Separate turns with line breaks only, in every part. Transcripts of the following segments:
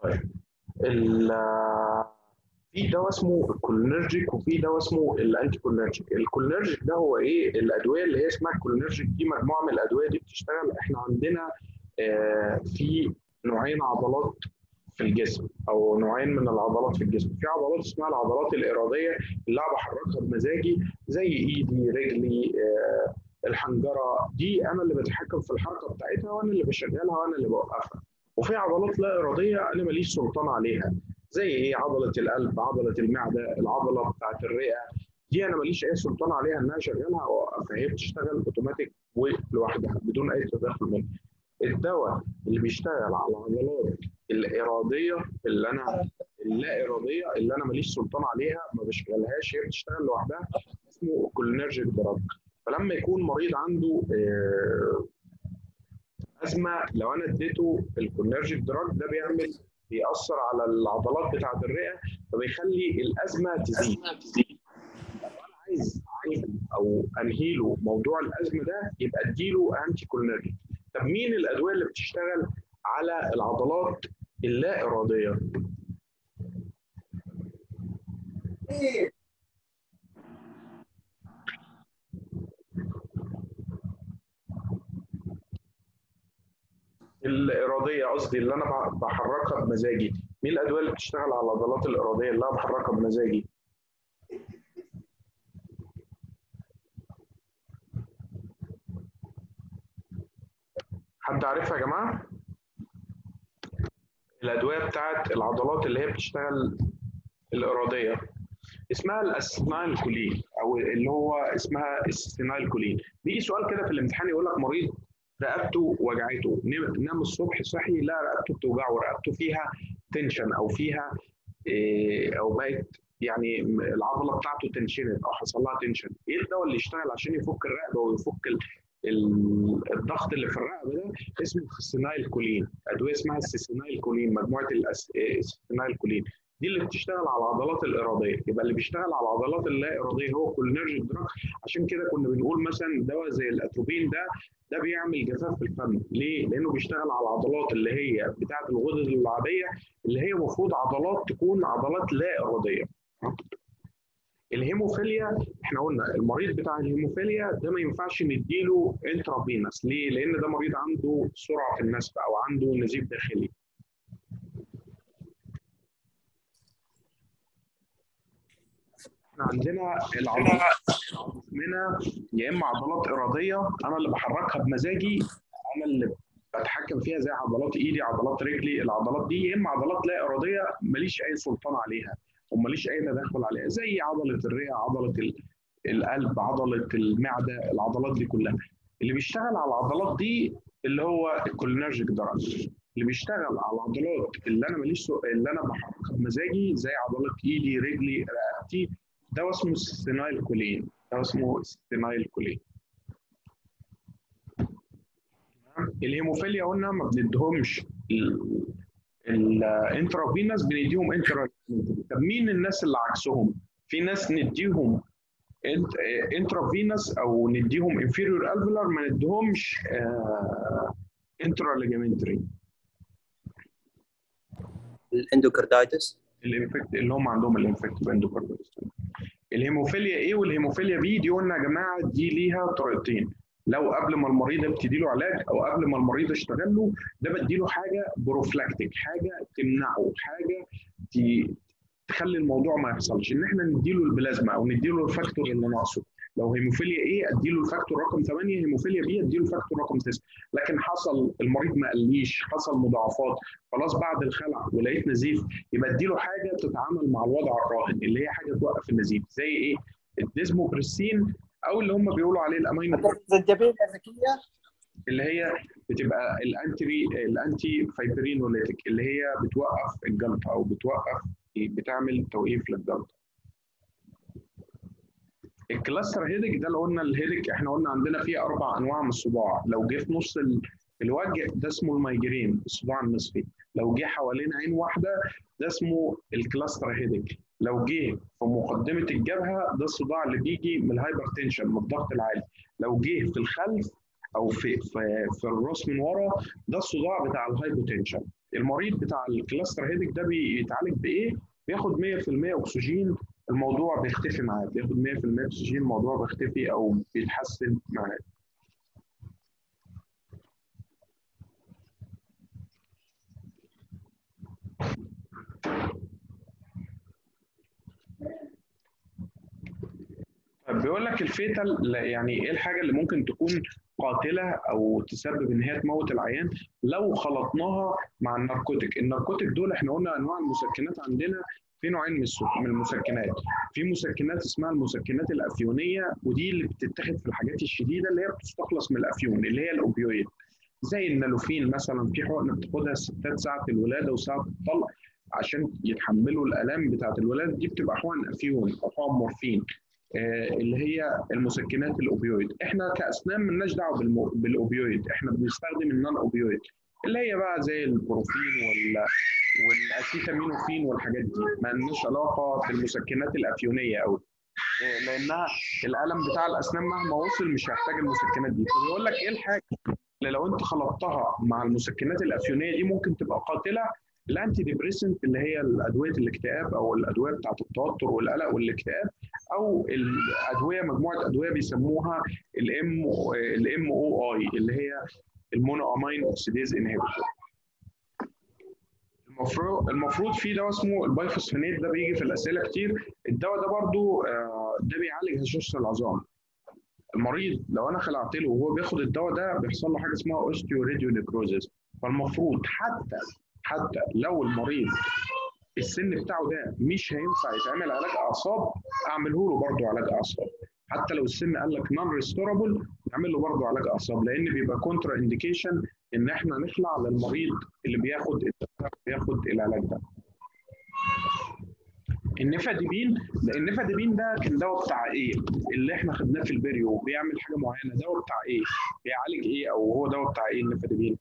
طيب في دواء اسمه الكولينرجيك وفي دواء اسمه الانتي كولينرجيك. الكولينرجيك ده هو ايه؟ الادويه اللي هي اسمها الكولينرجيك دي مجموعه من الادويه دي بتشتغل. احنا عندنا في نوعين عضلات في الجسم او نوعين من العضلات في الجسم. في عضلات اسمها العضلات الاراديه اللي انا بحركها بمزاجي زي ايدي، رجلي، الحنجره، دي انا اللي بتحكم في الحركه بتاعتها وانا اللي بشغلها وانا اللي بوقفها. وفي عضلات لا اراديه انا ماليش سلطان عليها، زي ايه؟ عضله القلب، عضله المعده، العضله بتاعت الرئه، دي انا ماليش اي سلطان عليها ان انا اشغلها او اوقفها، هي بتشتغل اوتوماتيك ولوحدها بدون اي تدخل مني. الدواء اللي بيشتغل على العضلات الاراديه اللا اراديه اللي انا ماليش سلطان عليها، ما بشغلهاش، هي بتشتغل لوحدها، اسمه كولينرجيك دراج. فلما يكون مريض عنده ازمه، لو انا اديته الكولينرجيك دراج ده بيأثر على العضلات بتاعه الرئه، فبيخلي الازمه تزيد. عايز او انهي له موضوع الازمه ده، يبقى اديله انتي كولينرجيك. طب مين الادويه اللي بتشتغل على العضلات اللا اراديه؟ الاراديه قصدي، اللي انا بحركها بمزاجي. مين الادويه اللي بتشتغل على العضلات الاراديه اللي انا بحركها بمزاجي؟ حد عارفها يا جماعه؟ الادويه بتاعت العضلات اللي هي بتشتغل الاراديه اسمها الاسينايل كولين، او اللي هو اسمها السينايل كولين. بيجي سؤال كده في الامتحان يقول لك مريض رقبته وجعته، نام الصبح صحي لا رقبته بتوجعه، رقبته فيها تنشن او فيها او بقت يعني العضله بتاعته تنشنت او حصل لها تنشن. ايه الدواء اللي يشتغل عشان يفك الرقبه ويفك الضغط اللي في الرقبه ده؟ اسمه السينايل كولين. ادويه اسمها السينايل كولين، مجموعه السينايل كولين دي اللي بتشتغل على العضلات الاراديه. يبقى اللي بيشتغل على العضلات اللا اراديه هو كولينرجيك دراج. عشان كده كنا بنقول مثلا دواء زي الاتروبين ده بيعمل جفاف في الفم. ليه؟ لانه بيشتغل على العضلات اللي هي بتاعه الغدد اللعابيه، اللي هي المفروض عضلات تكون عضلات لا اراديه. الهيموفيليا، احنا قلنا المريض بتاع الهيموفيليا ده ما ينفعش نديله انترافينس. ليه؟ لان ده مريض عنده سرعه في النسف او عنده نزيف داخلي. احنا عندنا العضلات منها يا اما عضلات اراديه انا اللي بحركها بمزاجي، انا اللي بتحكم فيها زي عضلات ايدي، عضلات رجلي، العضلات دي، يا اما عضلات لا اراديه ماليش اي سلطان عليها وماليش اي تدخل عليها، زي عضله الرئه، عضله القلب، عضله المعده، العضلات دي كلها. اللي بيشتغل على العضلات دي اللي هو الكولينرجيك دراج. اللي بيشتغل على العضلات اللي انا اللي انا بحركها بمزاجي زي عضلات ايدي، رجلي، رقبتي، ده اسمه السينايل كولين. ده اسمه السينايل كولين. الهيموفيليا قلنا ما بنديهمش الانترافينس، بنديهم انترا. طب مين الناس اللي عكسهم؟ في ناس نديهم انترافينس او نديهم انفيريور الفيلر، ما نديهمش انترا ليجامنتري.
الاندوكاردايتس،
الانفكت اللي هم عندهم الانفكتيف اندوكاردايتس. الهيموفيليا ايه والهيموفيليا بي دي قلنا يا جماعه دي ليها طريقتين. لو قبل ما المريض ابتدي له علاج او قبل ما المريض اشتغل له، ده بدي له حاجه بروفلاكتيك، حاجه تمنعه، حاجه تخلي الموضوع ما يحصلش، ان احنا نديله البلازما او نديله الفاكتور اللي ناقصه. لو هيموفيليا ايه اديله الفاكتور رقم 8، هيموفيليا بي اديله الفاكتور رقم 9. لكن حصل المريض ما قاليش، حصل مضاعفات، خلاص بعد الخلع ولقيت نزيف، يبقى اديله حاجه تتعامل مع الوضع الراهن، اللي هي حاجه توقف النزيف، زي ايه؟ الديزموبريسين، او اللي هم بيقولوا عليه الامينو
الزنجبيل ذكيه،
اللي هي بتبقى الانتي فايبرينوليتيك، اللي هي بتوقف الجلطه او بتعمل توقيف للجلطه. الكلاستر هيدك ده اللي قلنا الهيدك، احنا قلنا عندنا فيه 4 انواع من الصداع. لو جه في نص الوجه ده اسمه المايجرين، الصداع النصفي. لو جه حوالين عين واحده ده اسمه الكلاستر هيدك. لو جه في مقدمه الجبهه ده الصداع اللي بيجي من الهايبرتنشن، من الضغط العالي. لو جه في الخلف او في الراس من ورا ده الصداع بتاع الهايبوتنشن. المريض بتاع الكلاستر هيدك ده بيتعالج بايه؟ بياخد 100% اكسجين، الموضوع بيختفي معاه، بياخد 100% اكسجين، الموضوع بيختفي او بيتحسن معاه. طيب بيقول لك الفيتال يعني ايه الحاجه اللي ممكن تكون قاتله او تسبب ان هي تموت العيان لو خلطناها مع الناركوتيك. الناركوتيك دول احنا قلنا انواع المسكنات عندنا في نوعين من المسكنات. في مسكنات اسمها المسكنات الافيونيه، ودي اللي بتتاخد في الحاجات الشديده اللي هي بتستخلص من الافيون اللي هي الاوبيويد، زي النالوفين مثلا. في حقنه بتاخدها الستات ساعه الولاده وساعه الطلق عشان يتحملوا الالام بتاعه الولاده، دي بتبقى حقن افيون او حقن مورفين، اللي هي المسكنات الاوبيويد. احنا كاسنان مالناش دعوه بالاوبيويد، احنا بنستخدم النون اوبيويد اللي هي بقى زي البروفين والاسيتامينوفين والحاجات دي، ما لناش علاقه بالمسكنات الافيونيه قوي، لانها الالم بتاع الاسنان مهما وصل مش هيحتاج المسكنات دي. فبيقول لك ايه الحاجه اللي لو انت خلطتها مع المسكنات الافيونيه دي ممكن تبقى قاتله؟ الانتي ديبريسنت اللي هي الادويه الاكتئاب او الادويه بتاعه التوتر والقلق والاكتئاب، او الادويه مجموعه ادويه بيسموها الام او اي اللي هي المونو امين اوكسيديز انهبيتور. المفروض في دواء اسمه البايفوسفينات، ده بيجي في الاسئله كتير. الدواء ده برضو ده بيعالج هشاشه العظام. المريض لو انا خلعت له وهو بياخد الدواء ده بيحصل له حاجه اسمها اوستيوريديو نيكروزيس. فالمفروض حتى لو المريض السن بتاعه ده مش هينفع يتعمل علاج اعصاب، اعمله له برضه علاج اعصاب. حتى لو السن قال لك نون ريستورابل نعمل له برضه علاج اعصاب، لان بيبقى كونترا انديكيشن ان احنا نخلع للمريض اللي بياخد العلاج ده. النفاديبين ده كان دواء بتاع ايه؟ اللي احنا خدناه في البريو بيعمل حاجه معينه، دواء بتاع ايه؟ بيعالج ايه او هو دواء بتاع ايه النفاديبين؟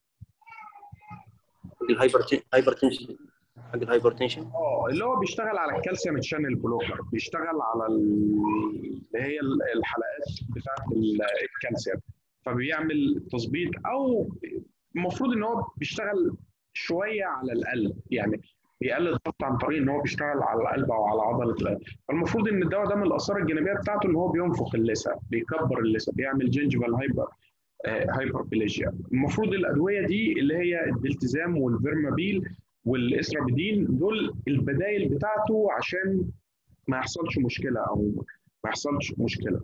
الهايبرتنشن، حق الهايبرتنشن.
اللي هو بيشتغل على الكالسيوم تشانل بلوكر، بيشتغل على اللي هي الحلقات بتاعت الكالسيوم، فبيعمل تظبيط، او المفروض ان هو بيشتغل شويه على القلب، يعني بيقلل الضغط عن طريق ان هو بيشتغل على القلب او على عضله القلب. فالمفروض ان الدواء ده من الاثار الجانبيه بتاعته ان هو بينفخ اللثه، بيكبر اللثه، بيعمل جينجيفال هايبربليجيا. المفروض الادويه دي اللي هي الدلتزام والفيرمابيل والاسرابيدين دول البدائل بتاعته عشان ما يحصلش مشكله او ما يحصلش مشكله.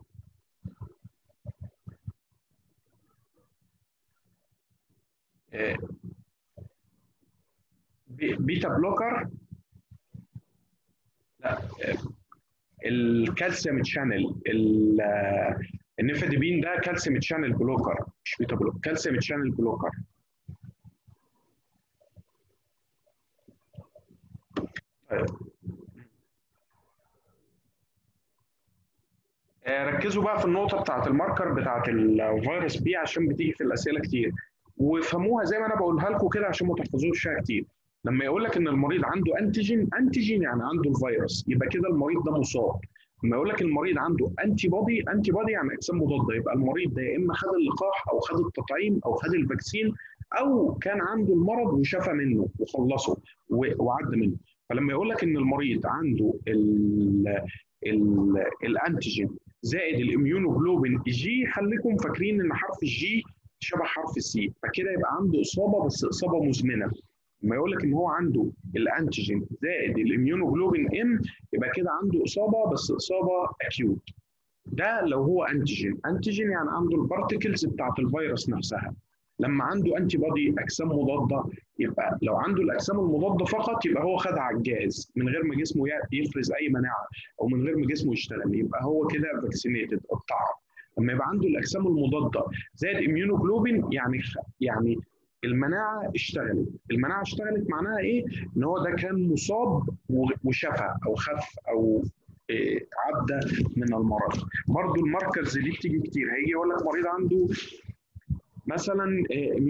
بيتا بلوكر، لا، الكالسيوم تشانل، النيفاديبين ده كالسيوم تشانل بلوكر، مش بيتا بلوكر، كالسيوم تشانل بلوكر. ركزوا بقى في النقطه بتاعت الماركر بتاعت الفيروس بي عشان بتيجي في الاسئله كتير، وفهموها زي ما انا بقولها لكم كده عشان ما تحفظوش فيها كتير. لما يقول لك ان المريض عنده انتيجين يعني عنده الفيروس، يبقى كده المريض ده مصاب. لما يقول لك المريض عنده انتي بودي يعني اجسام مضاده، يبقى المريض ده يا اما خد اللقاح او خد التطعيم او خد الفاكسين او كان عنده المرض وشفى منه وخلصه وعدى منه. فلما يقول لك ان المريض عنده الانتيجين زائد الاميونوجلوبين جي، خليكم فاكرين ان حرف الجي شبه حرف السي، فكده يبقى عنده اصابه بس اصابه مزمنه. لما يقول لك ان هو عنده الانتيجين زائد الاميونوجلوبين ام، يبقى كده عنده اصابه بس اصابه اكيوت. ده لو هو انتيجين يعني عنده البارتكلز بتاعت الفيروس نفسها. لما عنده انتي بودي اجسام مضاده، يبقى لو عنده الاجسام المضاده فقط يبقى هو خدها على الجهاز من غير ما جسمه يفرز اي مناعه او من غير ما جسمه يشتغل، يبقى هو كده فاكسينيتد اتطعم. لما يبقى عنده الاجسام المضاده زائد اميونوجلوبين يعني المناعه اشتغلت معناها ايه؟ ان هو ده كان مصاب وشفى او خف او عدى من المرض. برضو الماركرز دي بتيجي كتير، هيجي يقول لك مريض عنده مثلا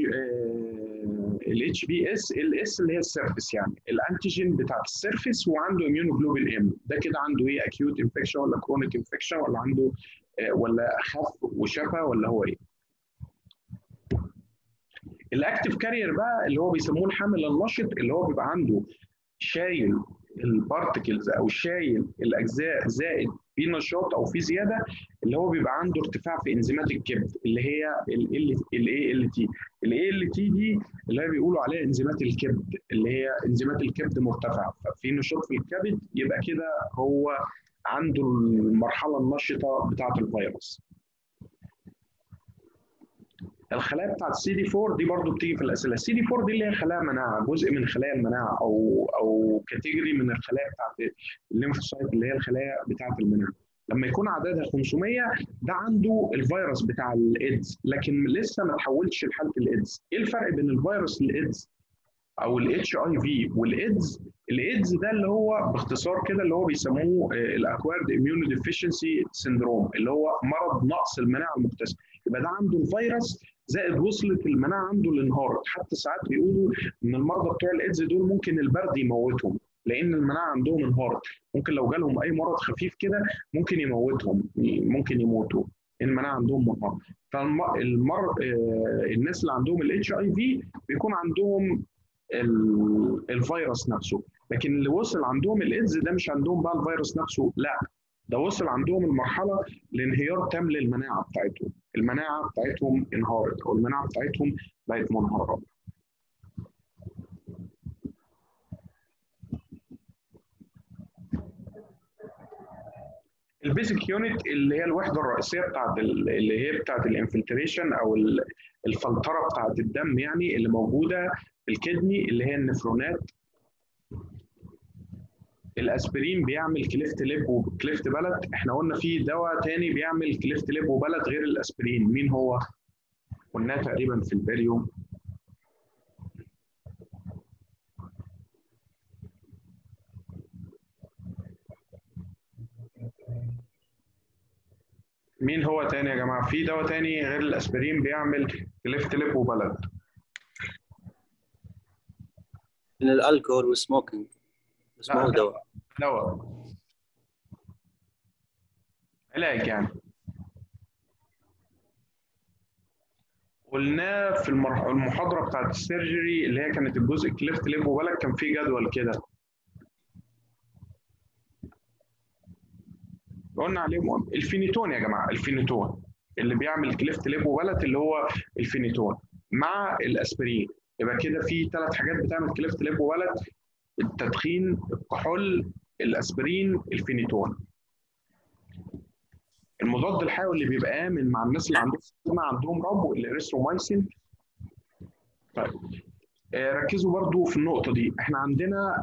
الاتش بي اس، الاس اللي هي السيرفيس يعني الانتيجين بتاع السيرفيس، وعنده اميونوجلوبين ام، ده كده عنده ايه؟ اكيوت انفكشن ولا كرونيك انفكشن ولا عنده ولا خف وشفى ولا هو ايه؟ الاكتيف كارير بقى اللي هو بيسموه الحامل النشط، اللي هو بيبقى عنده شايل البارتكلز او شايل الاجزاء زائد في نشاط او في زياده، اللي هو بيبقى عنده ارتفاع في انزيمات الكبد اللي هي الاي ال تي. الاي ال تي دي اللي هي بيقولوا عليها انزيمات الكبد، اللي هي انزيمات الكبد مرتفعه، ففي نشاط في الكبد يبقى كده هو عنده المرحله النشطه بتاعه الفيروس. الخلايا بتاعت السي دي 4 دي برضو بتيجي في الاسئله. السي دي 4 دي اللي هي خلايا مناعه، جزء من خلايا المناعه او كاتيجوري من الخلايا بتاعت الليمفوسايت اللي هي الخلايا بتاعت المناعه. لما يكون عددها 500 ده عنده الفيروس بتاع الايدز، لكن لسه ما تحولش لحاله الايدز. ايه الفرق بين الفيروس الايدز او الاتش اي في والايدز؟ الايدز ده اللي هو باختصار كده اللي هو بيسموه الاكوارد اميونو ديفيشنسي سيندروم، اللي هو مرض نقص المناعه المكتسبه. يبقى ده عنده الفيروس زائد وصلت المناعه عنده لانهارت. حتى ساعات بيقولوا ان المرضى بتوع الايدز دول ممكن البرد يموتهم لان المناعه عندهم انهارت. ممكن لو جالهم اي مرض خفيف كده ممكن يموتهم، ممكن يموتوا، المناعه عندهم منهارت. الناس اللي عندهم الاتش اي في بيكون عندهم الفيروس نفسه، لكن اللي وصل عندهم الايدز ده مش عندهم بقى الفيروس نفسه، لا ده وصل عندهم المرحله لانهيار تام للمناعه بتاعتهم، المناعه بتاعتهم انهارت او المناعه بتاعتهم بقت منهاره. البيزك يونت اللي هي الوحده الرئيسيه بتاعت اللي هي بتاعت الانفلتريشن او الفلتره بتاعت الدم، يعني اللي موجوده في الكدني اللي هي النفرونات. الاسبرين بيعمل كليفت ليب وكليفت بلد. احنا قلنا في دواء تاني بيعمل كليفت ليب وبلد غير الاسبرين، مين هو؟ قلناه تقريبا في الفيديو. مين هو تاني يا جماعه؟ في دواء تاني غير الاسبرين بيعمل كليفت ليب وبلد.
من الالكول والسموكينج اسمه دواء.
دواء علاج يعني. قلناه في المحاضره بتاعت السيرجري اللي هي كانت الجزء كليفت ليب وبلد، كان في جدول كده قلنا عليهم. الفينيتون يا جماعه، الفينيتون اللي بيعمل كليفت ليب وبلد اللي هو الفينيتون مع الاسبرين. يبقى كده في 3 حاجات بتعمل كليفت ليب وبلد: التدخين، الكحول، الاسبرين، الفينيتون. المضاد الحيوي اللي بيبقى امن مع الناس اللي عندهم ربو الاريثرومايسين. طيب ركزوا برضو في النقطه دي. احنا عندنا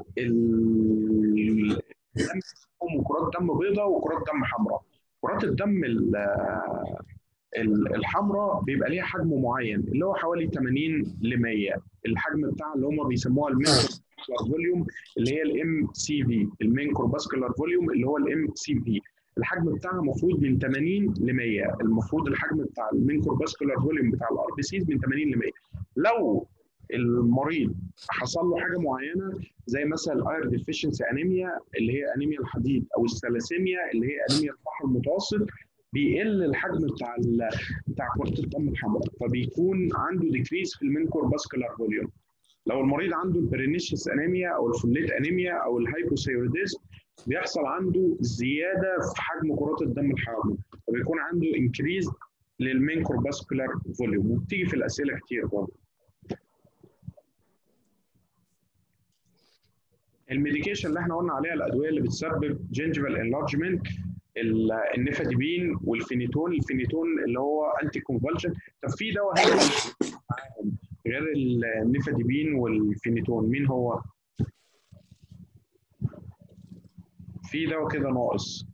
كرات دم بيضاء وكرات دم حمراء. كرات الدم الحمراء بيبقى ليها حجم معين اللي هو حوالي 80 ل 100. الحجم بتاعها اللي هم بيسموها المين كورباسكولار فوليوم اللي هي الام سي في، المين كورباسكولار فوليوم اللي هو الام سي في. الحجم بتاعها المفروض من 80 ل 100. المفروض الحجم بتاع المين كورباسكولار فوليوم بتاع الار بي سيز من 80 ل 100. لو المريض حصل له حاجه معينه زي مثلا الاير ديفيشنسي انيميا اللي هي انيميا الحديد، او الثلاسيميا اللي هي انيميا الفحم المتوسط، بيقل الحجم بتاع كرات الدم الحمراء، فبيكون عنده ديكريز في المين كورباسكولار فوليوم. لو المريض عنده البرينيشيس انيميا او الفوليت انيميا او الهايبوثايروديزم بيحصل عنده زياده في حجم كرات الدم الحمراء، فبيكون عنده انكريز للمين كورباسكولار فوليوم، وبتيجي في الاسئله كتير برضه. الميديكيشن اللي احنا قلنا عليها الادويه اللي بتسبب جينجيفال انلارجمنت، النيفاديبين والفينيتون. الفينيتون اللي هو انتي كونفالجن. طب في دواء غير النيفاديبين والفينيتون، مين هو؟ في دواء كده ناقص،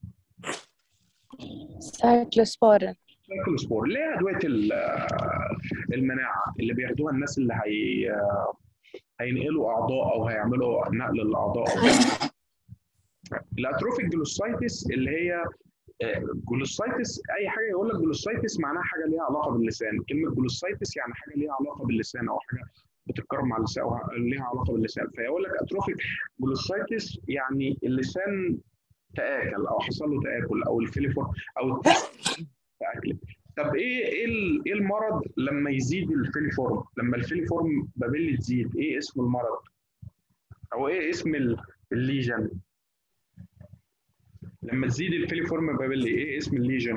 سايكلوسبورين.
سايكلوسبور اللي هي ادويه المناعه اللي بياخدوها الناس اللي هينقلوا اعضاء او هيعملوا نقل الاعضاء. الاتروفيك جلوسايتس اللي هي جلوسايتس، اي حاجه يقول لك جلوسايتس معناها حاجه ليها علاقه باللسان. كلمه جلوسايتس يعني حاجه ليها علاقه باللسان او حاجه بتتكرر مع اللسان او ليها علاقه باللسان. فيقول لك اتروفيك جلوسايتس يعني اللسان تاكل او حصل له تاكل او الفيليفور او تاكل. طب ايه المرض لما يزيد الفيليفورم؟ لما الفيليفورم بابيلي تزيد، ايه اسم المرض؟ او ايه اسم الليجن؟ لما تزيد الفيليفورم بابيلي ايه اسم الليجن؟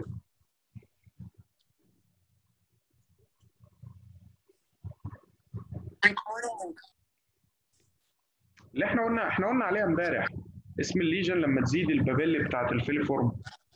اللي احنا قلنا عليها امبارح، اسم الليجن لما تزيد البابيلي بتاعت الفيليفورم.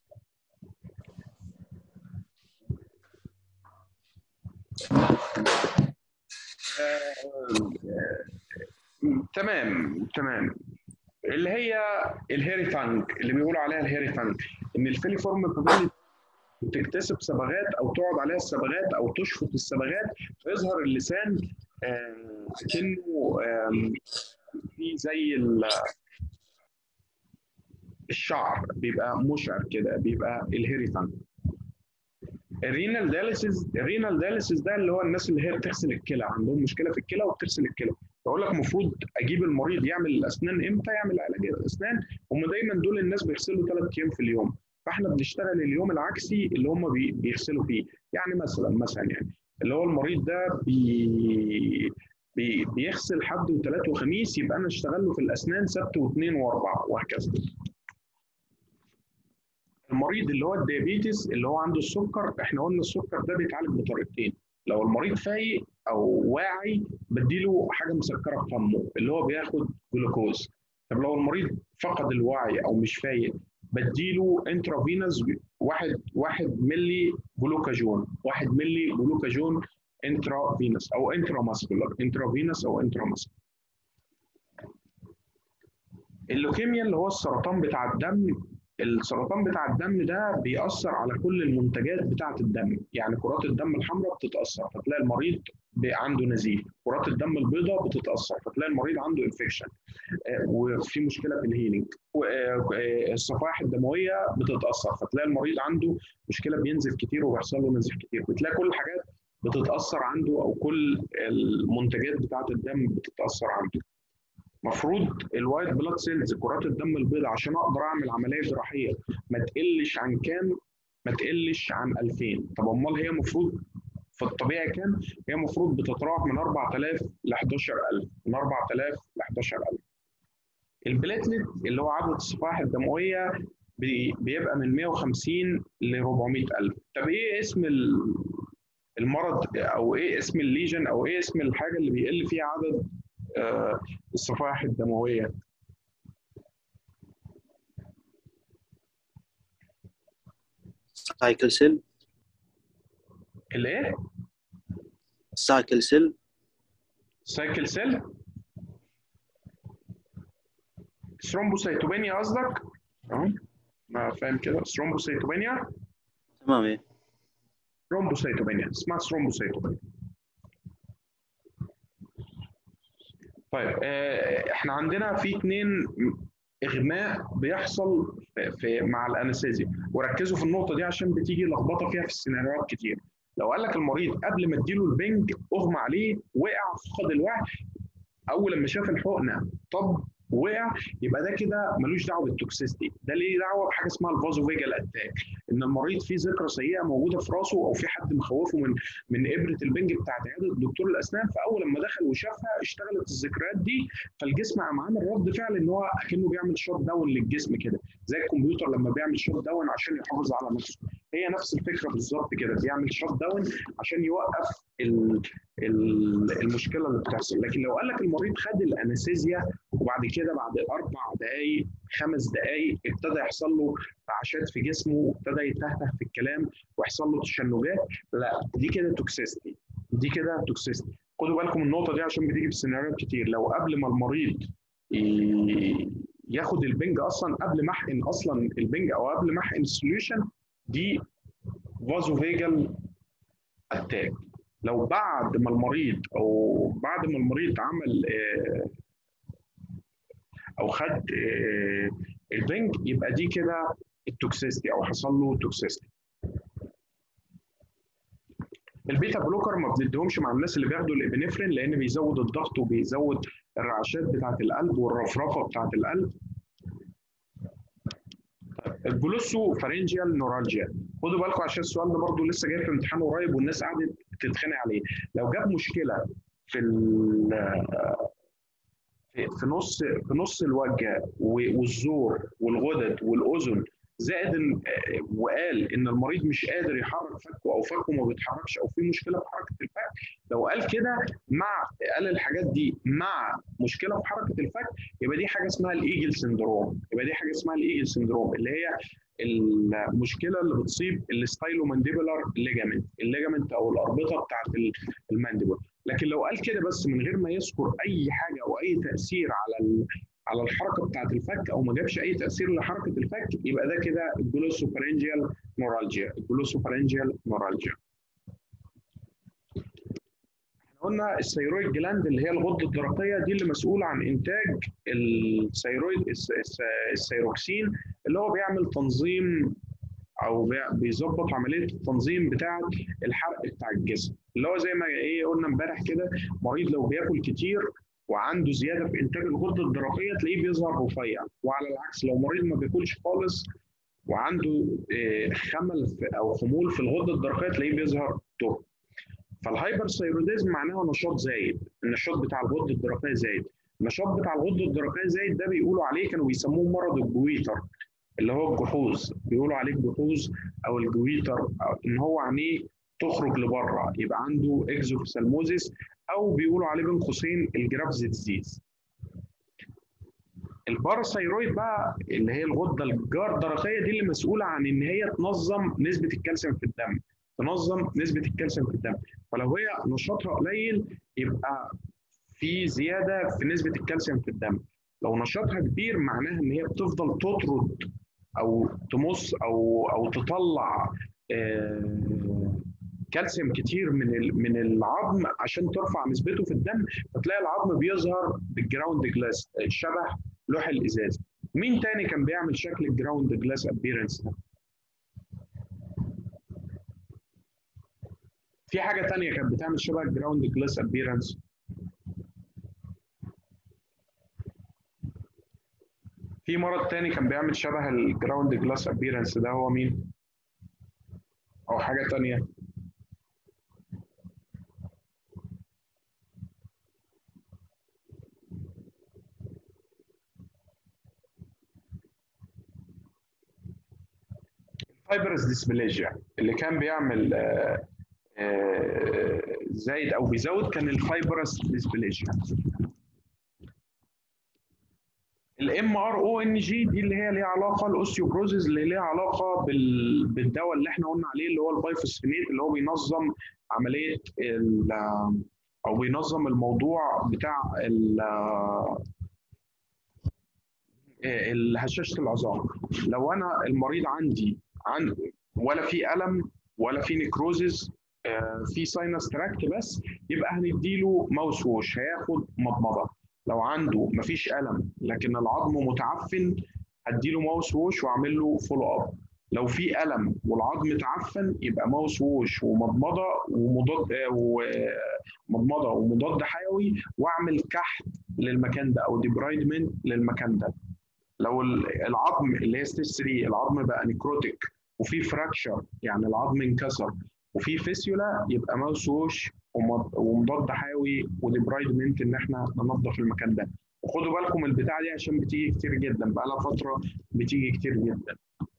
تمام اللي هي الهيري فانج، اللي بيقولوا عليها الهيري فانج، ان الفيليفورم بابيلي تكتسب صبغات او تقعد عليها الصبغات او تشفط الصبغات، فيظهر اللسان كأنه في زي الشعر، بيبقى مشعر كده، بيبقى الهيري فانج. الرينال دياليسيس ده اللي هو الناس اللي هي بتغسل الكلى، عندهم مشكله في الكلى وبتغسل الكلى. بقول لك المفروض اجيب المريض يعمل الاسنان امتى؟ يعمل علاج الاسنان هم دايما دول الناس بيغسلوا 3 ايام في اليوم، فاحنا بنشتغل اليوم العكسي اللي هم بيغسلوا فيه. يعني مثلا يعني اللي هو المريض ده بيغسل حد وثلاث وخميس، يبقى انا اشتغل له في الاسنان سبت واثنين واربعه وهكذا. المريض اللي هو الديابيتس اللي هو عنده السكر، احنا قلنا السكر ده بيتعالج بطريقتين. لو المريض فايق او واعي بديله حاجه مسكره في فمه اللي هو بياخد جلوكوز. طب لو المريض فقد الوعي او مش فايق بديله انترافينوس 1 ملي جلوكاجون، 1 ملي جلوكاجون انترافينوس او انتراماسكولار، انترافينوس او انتراماسكولار. اللوكيميا اللي هو السرطان بتاع الدم، السرطان بتاع الدم ده بيأثر على كل المنتجات بتاعة الدم، يعني كرات الدم الحمراء بتتأثر فتلاقي المريض عنده نزيف، كرات الدم البيضاء بتتأثر فتلاقي المريض عنده انفكشن وفي مشكلة في الهيلينج، الصفائح الدموية بتتأثر فتلاقي المريض عنده مشكلة، بينزف كتير وبيحصل له نزيف كتير، بتلاقي كل الحاجات بتتأثر عنده أو كل المنتجات بتاعة الدم بتتأثر عنده. مفروض الوايت بلاد سيلز كرات الدم البيضاء عشان اقدر اعمل عمليه جراحيه ما تقلش عن كام؟ ما تقلش عن 2000. طب امال هي المفروض في الطبيعي كام؟ هي المفروض بتتراوح من 4000 ل 11000، من 4000 ل 11000. البليتلت اللي هو عدد الصفائح الدمويه بيبقى من 150 ل 400000. طب ايه اسم المرض او ايه اسم الليجن او ايه اسم الحاجه اللي بيقل فيها عدد الصفائح الدمويه؟
سايكل سيل.
الايه؟
سايكل سيل.
سايكل سيل. ثرومبوسيتوبينيا قصدك؟ ما فاهم كده، ثرومبوسيتوبينيا.
تمام ايه.
ثرومبوسيتوبينيا اسمها ثرومبوسيتوبينيا. طيب احنا عندنا في 2 اغماء بيحصل مع الانستيزيا، وركزوا في النقطه دي عشان بتيجي لخبطه فيها في السيناريوهات كتير. لو قال لك المريض قبل ما اديله البنج اغمى عليه، وقع، فقد الوعي، اول لما شاف الحقنه طب وقع، يبقى ده كده ملوش دعوه بالتوكسيستي، ده ليه دعوه بحاجه اسمها الفازوفيجال اتاك، ان المريض فيه ذكرى سيئه موجوده في راسه او في حد مخوفه من ابره البنج بتاعت عياده دكتور الاسنان، فاول لما دخل وشافها اشتغلت الذكريات دي، فالجسم قام عامل رد فعل ان هو اكنه بيعمل شوت داون للجسم كده، زي الكمبيوتر لما بيعمل شوت داون عشان يحافظ على نفسه. هي نفس الفكره بالظبط كده، بيعمل شوت داون عشان يوقف المشكله اللي بتحصل. لكن لو قال لك المريض خد الانستيزيا وبعد كده بعد 4 دقائق 5 دقائق ابتدى يحصل له رعشات في جسمه وابتدى يتهته في الكلام ويحصل له تشنجات، لا دي كده توكسيستي، دي كده توكسيستي. خدوا بالكم النقطه دي عشان بتيجي في سيناريوهات كتير. لو قبل ما المريض ياخد البنج اصلا، قبل ما احقن اصلا البنج او قبل ما احقن السوليوشن، دي فازوفيجال اتاك. لو بعد ما المريض عمل او خد البنج، يبقى دي كده التوكسيستي او حصل له توكسيستي. البيتا بلوكر ما بنديهمش مع الناس اللي بياخدوا الابنفرين لان بيزود الضغط وبيزود الرعشات بتاعه القلب والرفرفه بتاعه القلب. الجلوسو فارنجيال نورالجيا، خدوا بالكم عشان السؤال ده برضو لسه جاي في امتحان قريب والناس قعدت تتخانق عليه. لو جاب مشكله في في نص الوجه والزور والغدد والاذن، زائد وقال ان المريض مش قادر يحرك فكه او فكه ما بيتحركش او في مشكله في حركه الفك، لو قال كده قال الحاجات دي مع مشكله في حركه الفك، يبقى دي حاجه اسمها الايجل سندروم. اللي هي المشكله اللي بتصيب الستايلومانديبولار الليجامنت او الاربطه بتاعت المانديبول. لكن لو قال كده بس من غير ما يذكر اي حاجه او اي تاثير على الحركه بتاعه الفك، او ما جابش اي تاثير لحركه الفك، يبقى ده كده الجلوسوفارنجيال نورالجيا. احنا قلنا الثيرويد جلاند اللي هي الغده الدرقيه دي اللي مسؤوله عن انتاج الثيروكسين اللي هو بيعمل تنظيم او بيظبط عمليه التنظيم بتاعه الحرق بتاع الجسم، اللي هو زي ما قلنا امبارح كده، مريض لو بياكل كتير وعنده زياده في انتاج الغده الدرقيه تلاقيه بيظهر رفيع، وعلى العكس لو مريض ما بياكلش خالص وعنده خمل او خمول في الغده الدرقيه تلاقيه بيظهر تخن. فالهايبرثايروديزم معناها نشاط زايد، النشاط بتاع الغده الدرقيه زايد. النشاط بتاع الغده الدرقيه زايد ده بيقولوا عليه، كانوا بيسموه مرض الجويتر اللي هو الجحوظ، بيقولوا عليه الجحوظ او الجويتر، أو ان هو عينيه تخرج لبره يبقى عنده اكزوفثالموزيس، او بيقولوا عليه بين قوسين الجرافز ديزيز. الباراثايرويد بقى اللي هي الغده الدرقيه دي اللي مسؤوله عن ان هي تنظم نسبه الكالسيوم في الدم، فلو هي نشاطها قليل يبقى في زياده في نسبه الكالسيوم في الدم. لو نشاطها كبير معناها ان هي بتفضل تطرد او تمص او تطلع كالسيوم كتير من العظم عشان ترفع نسبته في الدم، فتلاقي العظم بيظهر بالجراوند جلاس شبه لوح الازاز. مين تاني كان بيعمل شكل الجراوند جلاس ابيرنس ده؟ في حاجه تانيه كانت بتعمل شبه الجراوند جلاس ابيرنس؟ في مرض تاني كان بيعمل شبه الجراوند جلاس ابيرنس ده، هو مين؟ او حاجه تانيه؟ الفايبرس ديسبليجيا اللي كان بيعمل زايد او بيزود كان الفايبرس ديسبليجيا. الام ار او ان جي دي اللي هي ليها علاقه الاوستيوبروزيس، اللي ليها علاقه بالدواء اللي احنا قلنا عليه اللي هو البايفوسفينيت، اللي هو بينظم عمليه او بينظم الموضوع بتاع هشاشه العظام. لو انا المريض عندي ولا في الم ولا في نيكروزيس، في ساينس تراكت بس، يبقى هنديله ماوس ووش، هياخد مضمضه. لو عنده مفيش الم لكن العظم متعفن هديله ماوس ووش واعمل له فولو اب. لو في الم والعظم تعفن يبقى ماوس ووش ومضمضه ومضاد حيوي، واعمل كحت للمكان ده او ديبرايدمنت للمكان ده. لو العظم اللي هي ستيج 3 العظم بقى نيكروتيك وفي فراكشر يعني العظم انكسر وفي فيسيولا، يبقى ماوس ووش ومضاد حيوي وديبرايدمنت ان احنا ننظف المكان ده. وخدوا بالكم البتاعه دي عشان بتيجي كتير جدا، بقى لها فتره بتيجي كتير جدا.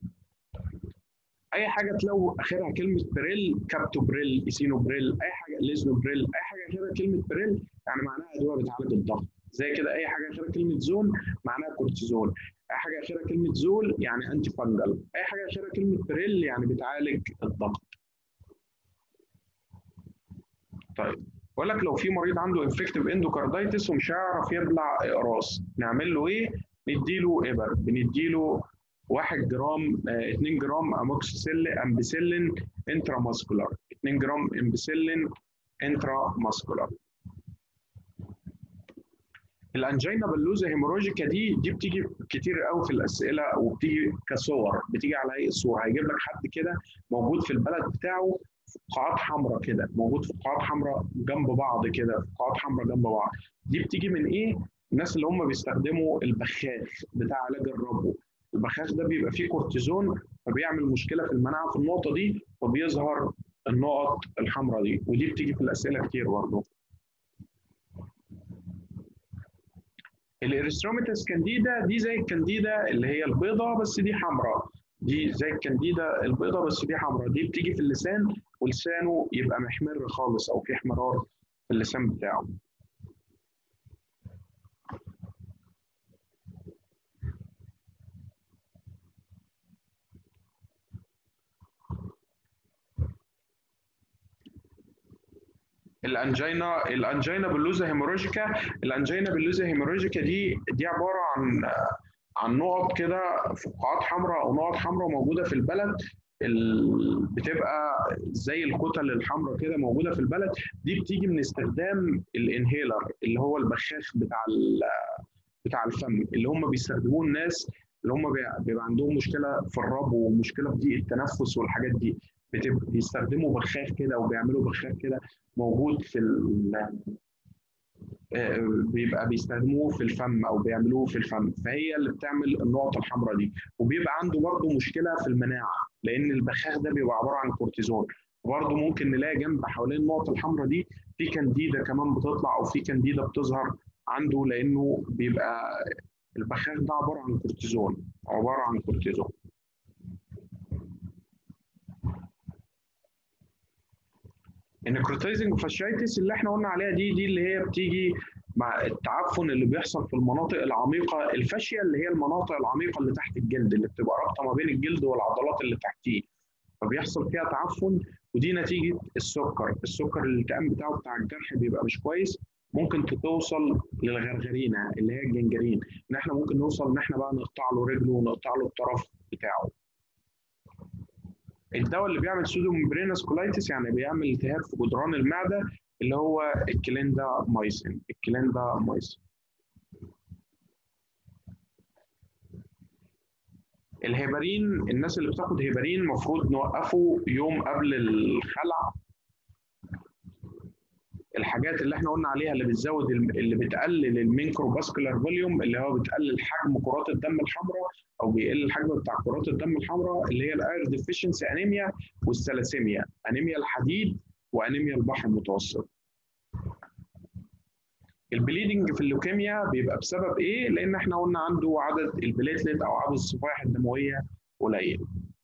اي حاجه تلاقوا اخرها كلمه بريل، كابتوبريل، ايسينوبريل، اي حاجه ليزنوبريل، اي حاجه اخرها كلمه بريل يعني معناها ادويه بتعالج الضغط. زي كده اي حاجه اخرها كلمه زون معناها كورتيزون، اي حاجه اخرها كلمه زول يعني انتي فانجل، اي حاجه اخرها كلمه بريل يعني بتعالج الضغط. طيب بقول لك لو في مريض عنده انفكتيف اندوكاردايتس ومش هيعرف يبلع اقراص نعمل له ايه؟ نديله ابر، بنديله 1 جرام 2 جرام امبيسيلين انترا ماسكولار، 2 جرام امبيسيلين انترا ماسكولار. الانجينا بالوزا هيموراجيكا دي بتيجي كتير قوي في الاسئله وبتيجي كصور، بتيجي على هيئه صور، هيجيب لك حد كده موجود في البلد بتاعه في قاعات حمراء كده، موجود في قاعات حمراء جنب بعض كده، في قاعات حمراء جنب بعض. دي بتيجي من ايه؟ الناس اللي هم بيستخدموا البخاخ بتاع علاج الربو، البخاخ ده بيبقى فيه كورتيزون، فبيعمل مشكله في المناعه في النقطه دي، فبيظهر النقط الحمراء دي، ودي بتيجي في الاسئله كتير برضه. الاريثروميتاس كانديدا دي زي الكانديدا اللي هي البيضه بس دي حمراء، دي زي الكانديدا البيضه بس دي حمراء، دي بتيجي في اللسان ولسانه يبقى محمر خالص او في احمرار في اللسان بتاعه. الانجينا بلوزا هيموراجيكا. الانجينا بلوزا هيموراجيكا دي عباره عن نقط كده، فقاعات حمراء او نقط حمراء موجوده في البلد، بتبقى زي الكتل الحمراء كده موجوده في البلد، دي بتيجي من استخدام الانهيلر اللي هو البخاخ بتاع الفم، اللي هم بيستخدموه الناس اللي هم بيبقى عندهم مشكله في الربو ومشكله في ضيق التنفس والحاجات دي، بيستخدموا بخاخ كده وبيعملوا بخاخ كده موجود في بيبقى بيستخدموه في الفم او بيعملوه في الفم، فهي اللي بتعمل النقط الحمراء دي. وبيبقى عنده برضه مشكله في المناعه لان البخاخ ده بيبقى عباره عن كورتيزون، برضه ممكن نلاقي جنب حوالين النقط الحمراء دي في كانديدا كمان بتطلع او في كانديدا بتظهر عنده، لانه بيبقى البخاخ ده عباره عن كورتيزون، عباره عن كورتيزون. النكروتايزنج فاشيتس اللي احنا قلنا عليها دي اللي هي بتيجي مع التعفن اللي بيحصل في المناطق العميقه، الفاشيه اللي هي المناطق العميقه اللي تحت الجلد اللي بتبقى رابطه ما بين الجلد والعضلات اللي تحتيه، فبيحصل فيها تعفن، ودي نتيجه السكر الالتئام بتاعه بتاع الجرح بيبقى مش كويس، ممكن توصل للغرغرينه اللي هي الجنجرين، ان احنا ممكن نوصل ان احنا بقى نقطع له رجله ونقطع له الطرف بتاعه. الدواء اللي بيعمل سودو ممبرينس كولايتس يعني بيعمل التهاب في جدران المعده اللي هو الكليندامايسين. الهيبارين، الناس اللي بتاخد هيبارين المفروض نوقفه يوم قبل الخلع. الحاجات اللي احنا قلنا عليها اللي بتزود اللي بتقلل المينكروباسكولار فوليوم اللي هو بتقلل حجم كرات الدم الحمراء او بيقل الحجم بتاع كرات الدم الحمراء، اللي هي الاير ديفيشنسي انيميا والثلاسيميا، انيميا الحديد وانيميا البحر المتوسط. البليدنج في اللوكيميا بيبقى بسبب ايه؟ لان احنا قلنا عنده عدد البليتلت او عدد الصفائح الدمويه قليل.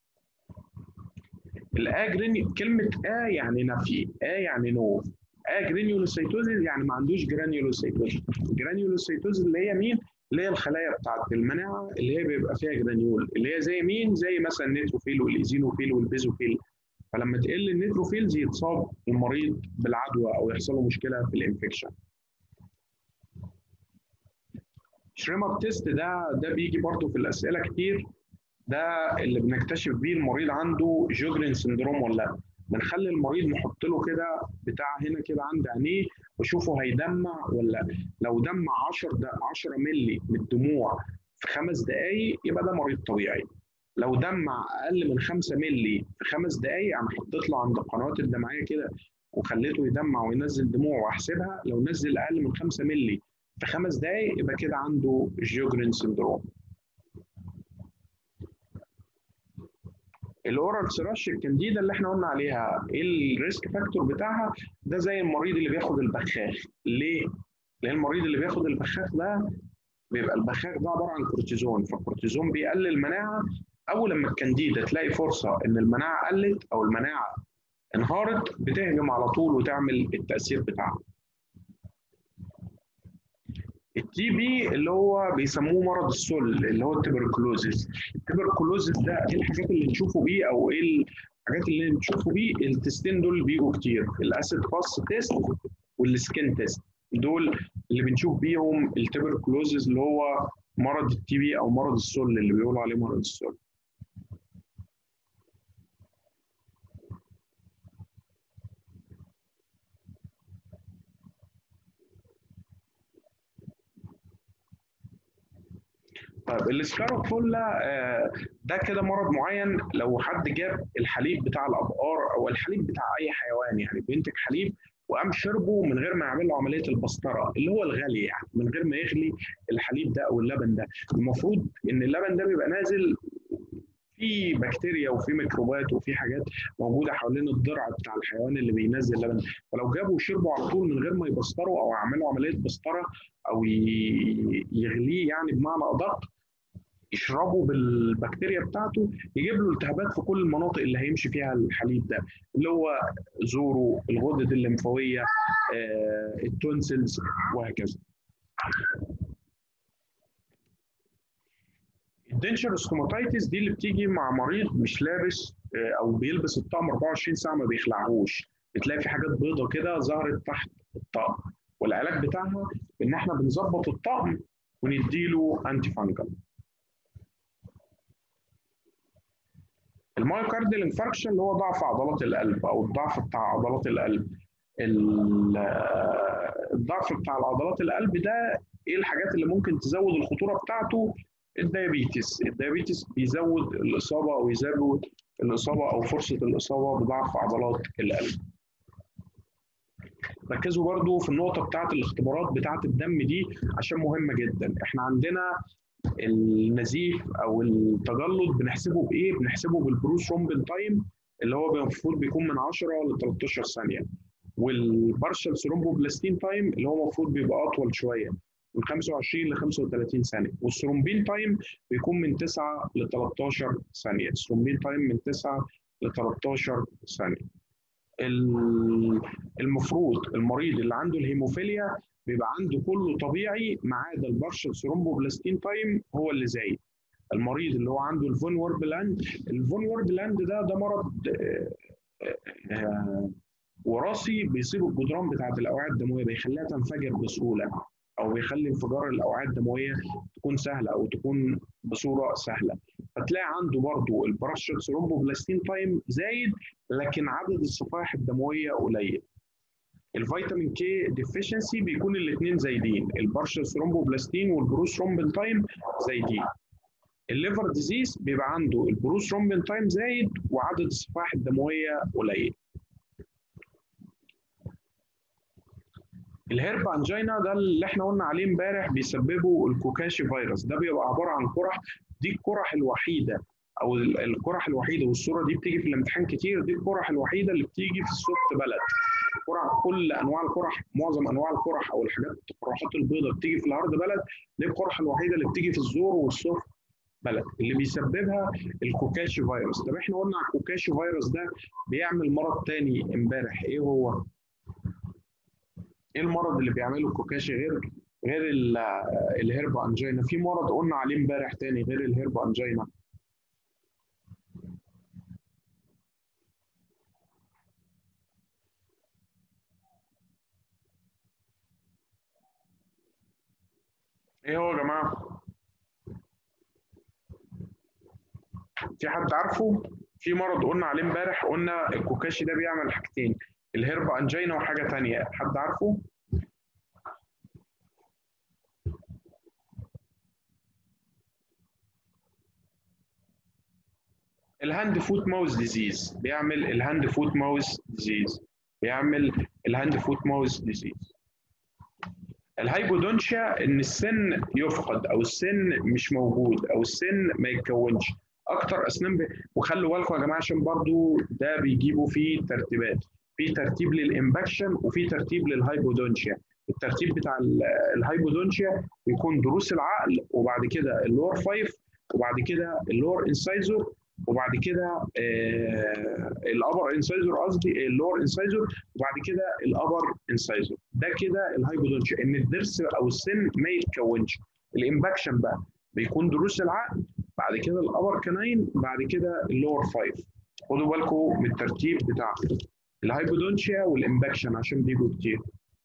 كلمه يعني نفي، يعني نو. جرانيولوسيتوزيس يعني ما عندوش جرانيولوسيتوزيس. الجرانيولوسيتوزيس اللي هي مين؟ اللي هي الخلايا بتاعت المناعه اللي هي بيبقى فيها جرانيول، اللي هي زي مين؟ زي مثلا النيتروفيل والايزينوفيل والبيزوفيل، فلما تقل النيتروفيلز يتصاب المريض بالعدوى او يحصل له مشكله في الانفكشن. شريمر تيست ده بيجي برضه في الاسئله كتير، ده اللي بنكتشف بيه المريض عنده جوجرين سندروم ولا لا. بنخلي المريض نحط له كده بتاع هنا كده عند عينيه وشوفه هيدمع ولا، لو دمع 10 مللي من الدموع في 5 دقائق يبقى ده مريض طبيعي. لو دمع اقل من 5 مللي في 5 دقائق، يعني حطيت له عند القنوات الدمعيه كده وخليته يدمع وينزل دموع واحسبها، لو نزل اقل من 5 مللي في 5 دقائق يبقى كده عنده جوجرين سندروم. الاورال سراش الكانديدا اللي احنا قلنا عليها ايه الريسك فاكتور بتاعها، ده زي المريض اللي بياخد البخاخ. ليه؟ لان المريض اللي بياخد البخاخ ده بيبقى البخاخ ده عباره عن كورتيزون، فالكورتيزون بيقلل المناعه. اول لما الكانديدا تلاقي فرصه ان المناعه قلت او المناعه انهارت بتهجم على طول وتعمل التاثير بتاعها. التي بي اللي هو بيسموه مرض السل اللي هو التبركلوزيس. التبركلوزيس ده ايه الحاجات اللي نشوفه بيه او ايه الحاجات اللي نشوفه بيه؟ التستين دول بيجوا كتير، الاسيد باس تيست والسكين تيست، دول اللي بنشوف بيهم التبركلوزيس اللي هو مرض التي بي او مرض السل اللي بيقولوا عليه مرض السل. طيب السكاروفولا ده كده مرض معين، لو حد جاب الحليب بتاع الابقار او الحليب بتاع اي حيوان يعني بينتج حليب وقام شربه من غير ما يعمل له عمليه البسطره اللي هو الغلي، يعني من غير ما يغلي الحليب ده او اللبن ده. المفروض ان اللبن ده بيبقى نازل في بكتيريا وفي ميكروبات وفي حاجات موجوده حوالين الضرع بتاع الحيوان اللي بينزل لبن. فلو جابوا وشربوا على طول من غير ما يبسطروا او يعملوا عمليه بسطره او يغليه يعني بمعنى ادق، يشربوا بالبكتيريا بتاعته، يجيب له التهابات في كل المناطق اللي هيمشي فيها الحليب ده، اللي هو زوره، الغدد الليمفاويه، التونسلز، وهكذا. الدنشر ستوماتيتس دي اللي بتيجي مع مريض مش لابس او بيلبس الطقم 24 ساعه ما بيخلعهوش، بتلاقي في حاجات بيضه كده ظهرت تحت الطقم، والعلاج بتاعها ان احنا بنظبط الطقم ونديله انتي فانجل. المايوكارديال انفاركشن اللي هو ضعف عضلات القلب او الضعف بتاع عضلات القلب. الضعف بتاع عضلات القلب ده ايه الحاجات اللي ممكن تزود الخطوره بتاعته؟ الديابيتس بيزود الاصابه او يزود الاصابه او فرصه الاصابه بضعف عضلات القلب. ركزوا برضو في النقطه بتاعه الاختبارات بتاعه الدم دي عشان مهمه جدا. احنا عندنا النزيف او التجلط بنحسبه بايه؟ بنحسبه بالبروس رومبن تايم اللي هو المفروض بيكون من 10 ل 13 ثانيه، والبارشال ثرومبوبلاستين تايم اللي هو المفروض بيبقى اطول شويه من 25 ل 35 ثانيه، والثرومبين تايم بيكون من 9 ل 13 ثانيه. الثرومبين تايم من 9 ل 13 ثانيه. المفروض المريض اللي عنده الهيموفيليا بيبقى عنده كله طبيعي ما عدا البارشال ثرومبوبلاستين تايم هو اللي زايد. المريض اللي هو عنده الفون ووربلاند، الفون ووربلاند ده مرض وراثي بيصيب الجدران بتاعه الاوعيه الدمويه، بيخليها تنفجر بسهوله او بيخلي انفجار الاوعيه الدمويه تكون سهله او تكون بصوره سهله. فتلاقي عنده برضه البارشال ثرومبوبلاستين تايم زايد لكن عدد الصفائح الدمويه قليل. الفيتامين كي ديفيشنسي بيكون الاثنين زايدين، البارشال ثرومبوبلاستين والبروس رومبن تايم زايدين. الليفر ديزيز بيبقى عنده البروس رومبن تايم زايد وعدد الصفائح الدمويه قليل. الهيرب انجينا ده اللي احنا قلنا عليه امبارح بيسببه الكوكاشي فيروس، ده بيبقى عباره عن قرح. دي القرح الوحيده او القرح الوحيده، والصوره دي بتيجي في الامتحان كتير، دي القرح الوحيده اللي بتيجي في السوفت بلد. قرح كل انواع القرح، معظم انواع القرح او الحاجات التقرحات البيضاء بتيجي في الهارد بلد، دي القرحه الوحيده اللي بتيجي في الزور والسوفت بلد اللي بيسببها الكوكاشي فيروس. طب احنا قلنا على الكوكاشي فيروس ده بيعمل مرض تاني امبارح، ايه هو؟ ايه المرض اللي بيعمله الكوكاشي غير الهيرب انجينا؟ في مرض قلنا عليه امبارح تاني غير الهيرب انجينا. ايه هو يا جماعه؟ في حد عارفه؟ في مرض قلنا عليه امبارح، قلنا الكوكاشي ده بيعمل حاجتين، الهيرب انجينا وحاجه تانيه، حد عارفه؟ الهاند فوت ماوس ديزيز، بيعمل الهاند فوت ماوس ديزيز، بيعمل الهاند فوت ماوس ديزيز. الهايبودونشيا ان السن يفقد او السن مش موجود او السن ما يتكونش اكتر اسنان وخلوا بالكم يا جماعه عشان برضو ده بيجيبوا فيه ترتيبات، في ترتيب للامباكشن وفي ترتيب للهايبودونشيا. الترتيب بتاع الهايبودونشيا بيكون ضروس العقل وبعد كده اللور 5 وبعد كده اللور انسايزور وبعد كده الابر انسايزور، قصدي اللور انسايزور وبعد كده الابر انسايزور. ده كده الهايبودونشيا ان الضرس او السن ما يتكونش. الامباكشن بقى بيكون ضروس العقل بعد كده الابر كناين بعد كده اللور 5. خدوا بالكم من الترتيب بتاع الهايبودونشيا والامباكشن عشان بيجوا كتير.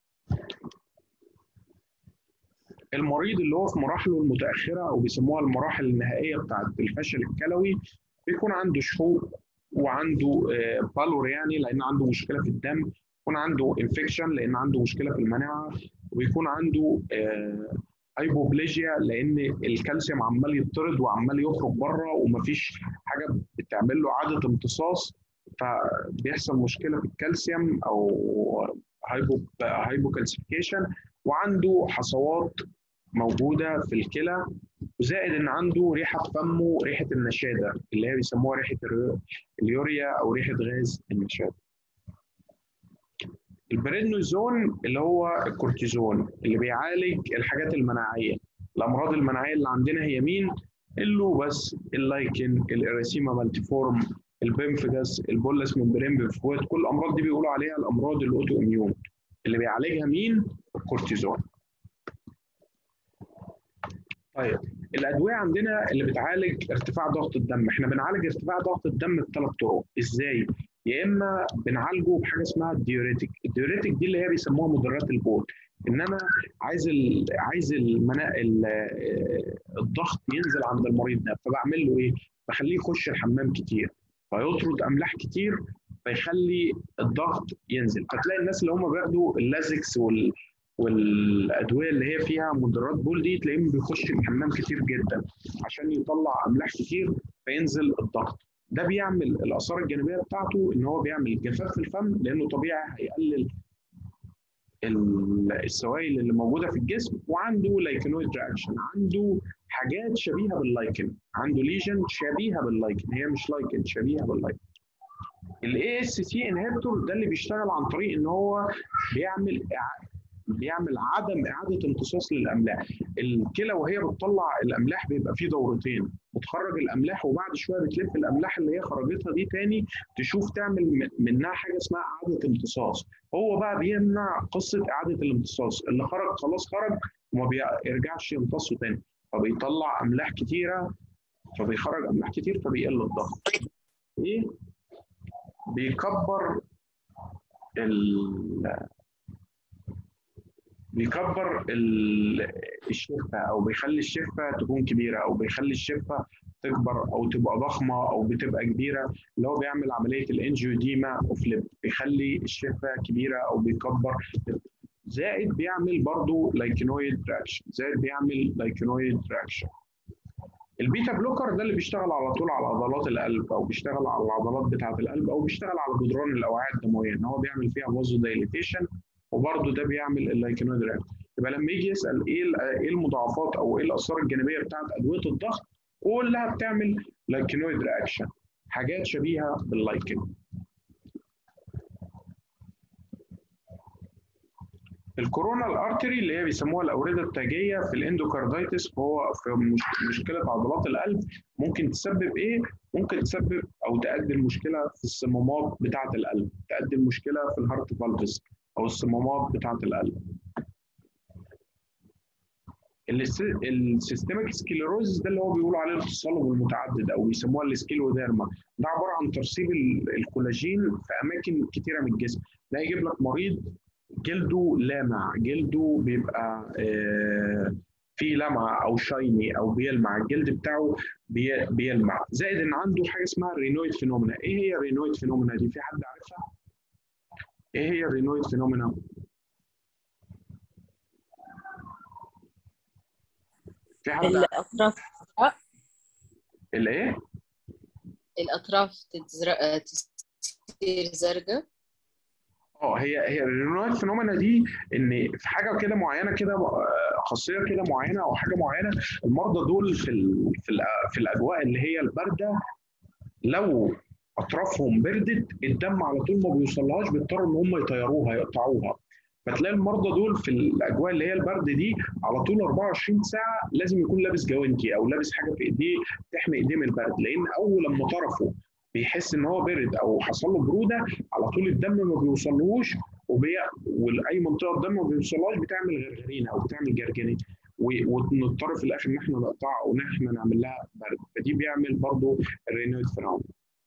المريض اللي هو في مراحله المتاخره او بيسموها المراحل النهائيه بتاعت الفشل الكلوي بيكون عنده شحوب وعنده بالور يعني لان عنده مشكله في الدم، بيكون عنده انفكشن لان عنده مشكله في المناعه، وبيكون عنده هايبوبليجيا لان الكالسيوم عمال يطرد وعمال يخرج بره ومفيش حاجه بتعمل له اعاده امتصاص، فبيحصل مشكله في الكالسيوم او هايبوكالسيفيكيشن، وعنده حصوات موجوده في الكلى، وزائد ان عنده ريحه في فمه، ريحه النشاده اللي هي بيسموها ريحه اليوريا او ريحه غاز النشاده. البريدنيزون اللي هو الكورتيزون اللي بيعالج الحاجات المناعيه. الامراض المناعيه اللي عندنا هي مين؟ اللوبس، اللايكن، الاريسيما مالتيفورم، البنفجاس، البولس ممبرين بفوات، كل الامراض دي بيقولوا عليها الامراض الاوتو اميون اللي بيعالجها مين؟ الكورتيزون. طيب الادويه عندنا اللي بتعالج ارتفاع ضغط الدم، احنا بنعالج ارتفاع ضغط الدم بثلاث طرق. ازاي؟ يا اما بنعالجه بحاجه اسمها الديوريتك، الديوريتك دي اللي هي بيسموها مدرات البول، ان انا عايز الضغط ينزل عند المريض ده، فبعمل له ايه؟ بخليه يخش الحمام كتير فيطرد املاح كتير فيخلي الضغط ينزل. فتلاقي الناس اللي هم بياخدوا اللازكس والادويه اللي هي فيها مدرات بول دي تلاقيهم بيخش الحمام كتير جدا عشان يطلع املاح كتير فينزل الضغط. ده بيعمل الاثار الجانبيه بتاعته ان هو بيعمل جفاف في الفم، لانه طبيعي هيقلل السوائل اللي موجوده في الجسم، وعنده لايكنويد رياكشن، عنده حاجات شبيهه باللايكن، عنده ليجن شبيهه باللايكن، هي مش لايكن، شبيهه باللايكن. الاي اس سي انهبيتور ده اللي بيشتغل عن طريق ان هو بيعمل عدم اعاده امتصاص للاملاح. الكلى وهي بتطلع الاملاح بيبقى فيه دورتين، بتخرج الاملاح وبعد شويه بتلف الاملاح اللي هي خرجتها دي تاني تشوف تعمل منها حاجه اسمها اعاده امتصاص. هو بقى بيمنع قصه اعاده الامتصاص، اللي خرج خلاص خرج وما بيرجعش يمتصه تاني، فبيطلع املاح كتيره، فبيخرج املاح كتير فبيقل الضغط. ايه؟ بيكبر الشفه، او بيخلي الشفه تكون كبيره، او بيخلي الشفه تكبر او تبقى ضخمه او بتبقى كبيره، اللي له بيعمل عمليه الانجيوديما اوف ليب، بيخلي الشفه كبيره او بيكبر. زائد بيعمل برضه لايكنويد رياكشن، البيتا بلوكر ده اللي بيشتغل على طول على عضلات القلب، او بيشتغل على العضلات بتاعه القلب، او بيشتغل على جدران الاوعيه الدمويه، ان هو بيعمل فيها فازو دايليتيشن، وبرضه ده بيعمل اللايكنويد رياكشن. يبقى لما يجي يسال ايه المضاعفات او ايه الاثار الجانبيه بتاعه ادويه الضغط، كلها بتعمل لايكنويد رياكشن، حاجات شبيهه باللايكن. الكورونال ارتري اللي هي بيسموها الاورده التاجيه في الاندوكاردايتس، وهو في مشكله عضلات القلب، ممكن تسبب ايه؟ ممكن تسبب او تؤدي المشكله في الصمامات بتاعه القلب، تؤدي المشكله في الهارت فالفز او الصمامات بتاعه القلب. السيستميك سكليروزس ده اللي هو بيقولوا عليه التصلب المتعدد او بيسموها السكيلوديرما، ده عباره عن ترسيب الكولاجين في اماكن كثيره من الجسم. ده يجيب لك مريض جلده لامع، جلده بيبقى فيه لمعه او شايني او بيلمع، الجلد بتاعه بيلمع، زائد ان عنده حاجه اسمها الرينويد فينومينا. ايه هي الرينويد فينومينا دي؟ في حد عارفها؟ ايه هي الرينويد فينومينا؟ في حد
الأطراف
الايه؟
الأطراف تصير زرقاء.
هي الرينويد فينومينا دي ان في حاجه كده معينه كده، خاصيه كده معينه او حاجه معينه، المرضى دول في الاجواء اللي هي البارده، لو اطرافهم بردت الدم على طول ما بيوصلهاش، بيضطروا ان هم يطيروها يقطعوها. فتلاقي المرضى دول في الاجواء اللي هي البرد دي على طول 24 ساعه لازم يكون لابس جوانتي او لابس حاجه في ايديه تحمي ايديه من البرد، لان اول لما طرفه بيحس ان هو برد او حصل له بروده على طول الدم ما بيوصلهوش، واي منطقه الدم ما بيوصلهاش بتعمل غرغرينه او بتعمل جرجرين، ونضطر في الاخر ان احنا نقطعها او ان احنا نعمل لها برد، فدي بيعمل برضه الرينويد فينومينا.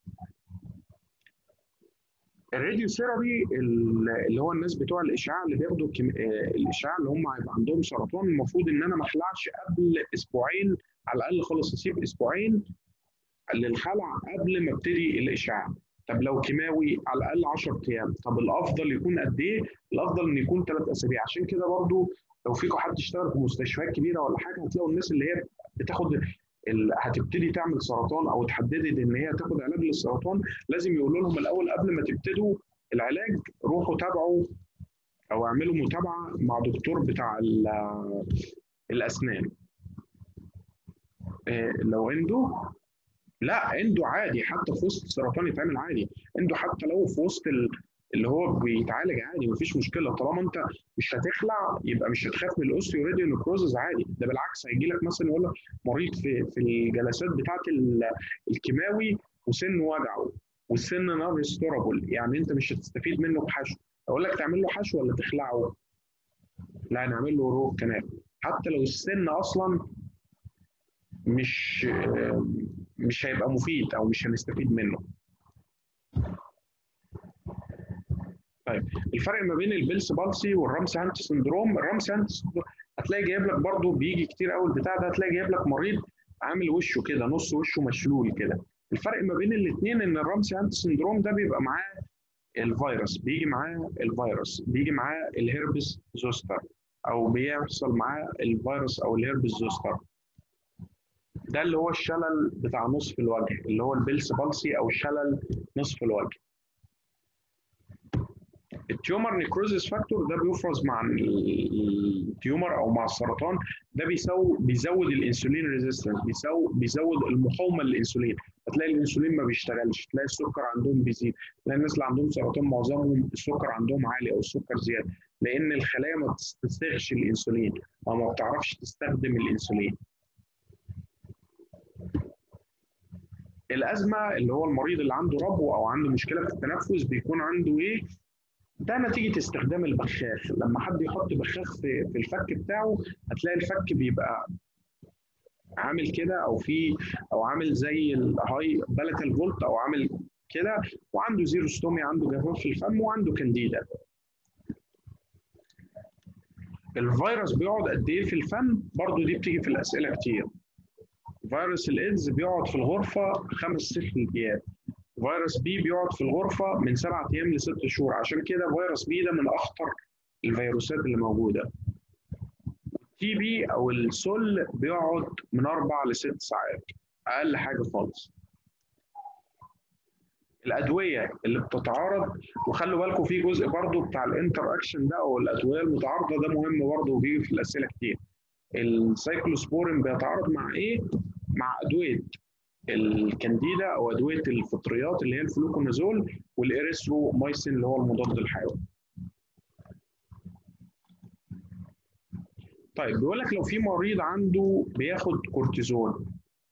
الراديو ثيرابي اللي هو الناس بتوع الاشعاع اللي بياخدوا الاشعاع اللي هم هيبقى عندهم سرطان، المفروض ان انا ما اخلعش قبل اسبوعين على الاقل خالص، اسيب اسبوعين للخلع قبل ما ابتدي الاشعاع. طب لو كيماوي على الاقل 10 ايام. طب الافضل يكون قد ايه؟ الافضل ان يكون 3 اسابيع. عشان كده برضو لو فيكم حد اشتغل في مستشفيات كبيره ولا حاجه، هتلاقوا الناس اللي هي بتاخد هتبتدي تعمل سرطان او اتحددت ان هي تاخد علاج للسرطان، لازم يقولوا لهم الاول قبل ما تبتدوا العلاج روحوا تابعوا او اعملوا متابعه مع دكتور بتاع الاسنان. لو عنده، لا عنده عادي، حتى في وسط السرطان يتعمل عادي، عنده حتى لو في وسط اللي هو بيتعالج عادي مفيش مشكله، طالما انت مش هتخلع يبقى مش هتخاف من الاوستيوريديو نكروزز عادي. ده بالعكس هيجي لك مثلا يقول لك مريض في الجلسات بتاعه الكيماوي وسنه وجعه والسن نون ريستورابل، يعني انت مش هتستفيد منه بحشو، اقول لك تعمل له حشو ولا تخلعه؟ لا نعمل له روت كنال، حتى لو السن اصلا مش هيبقى مفيد او مش هنستفيد منه. طيب الفرق ما بين البيلس بالسي والرامسي هانت سندروم، الرامسي هانت سندروم هتلاقي جايب لك برضو بيجي كتير قوي البتاع ده، هتلاقي جايب لك مريض عامل وشه كده نص وشه مشلول كده. الفرق ما بين الاثنين ان الرامسي هانت سندروم ده بيبقى معاه الفيروس، بيجي معاه الفيروس، بيجي معاه الهيربس زوستر، او بيحصل معاه الفيروس او الهيربس زوستر. ده اللي هو الشلل بتاع نصف الوجه اللي هو البيلس بالسي او شلل نصف الوجه. التيومر نيكروزيس فاكتور ده بيفرز مع التيومر او مع السرطان، ده بيزود الانسولين ريزيستنس، بيزود المقاومه للانسولين، هتلاقي الانسولين ما بيشتغلش، تلاقي السكر عندهم بيزيد، تلاقي الناس اللي عندهم سرطان معظمهم السكر عندهم عالي او السكر زياده، لان الخلايا ما بتستسيغش الانسولين او ما بتعرفش تستخدم الانسولين. الازمه اللي هو المريض اللي عنده ربو او عنده مشكله في التنفس بيكون عنده ايه؟ ده نتيجه استخدام البخاخ، لما حد يحط بخاخ في الفك بتاعه هتلاقي الفك بيبقى عامل كده او عامل زي الهاي بالاتال فولت او عامل كده، وعنده زيروستومي، عنده جفاف في الفم وعنده كانديدا. الفيروس بيقعد قد ايه في الفم؟ برضه دي بتيجي في الاسئله كتير. فيروس الايدز بيقعد في الغرفه 5-6 ايام. فيروس بي بيقعد في الغرفه من 7 ايام ل6 شهور، عشان كده فيروس بي ده من اخطر الفيروسات اللي موجوده. التي بي او السل بيقعد من 4 ل6 ساعات اقل حاجه خالص. الادويه اللي بتتعارض، وخلوا بالكم في جزء برضو بتاع الانتر اكشن ده او الادويه المتعارضه ده مهم برضو وبيجي في الاسئله كتير. السايكلوسبورين بيتعارض مع ايه؟ مع ادويه الكانديدا او ادويه الفطريات اللي هي الفلوكونازول والاريثرومايسين اللي هو المضاد الحيوي. طيب بيقول لك لو في مريض عنده بياخد كورتيزون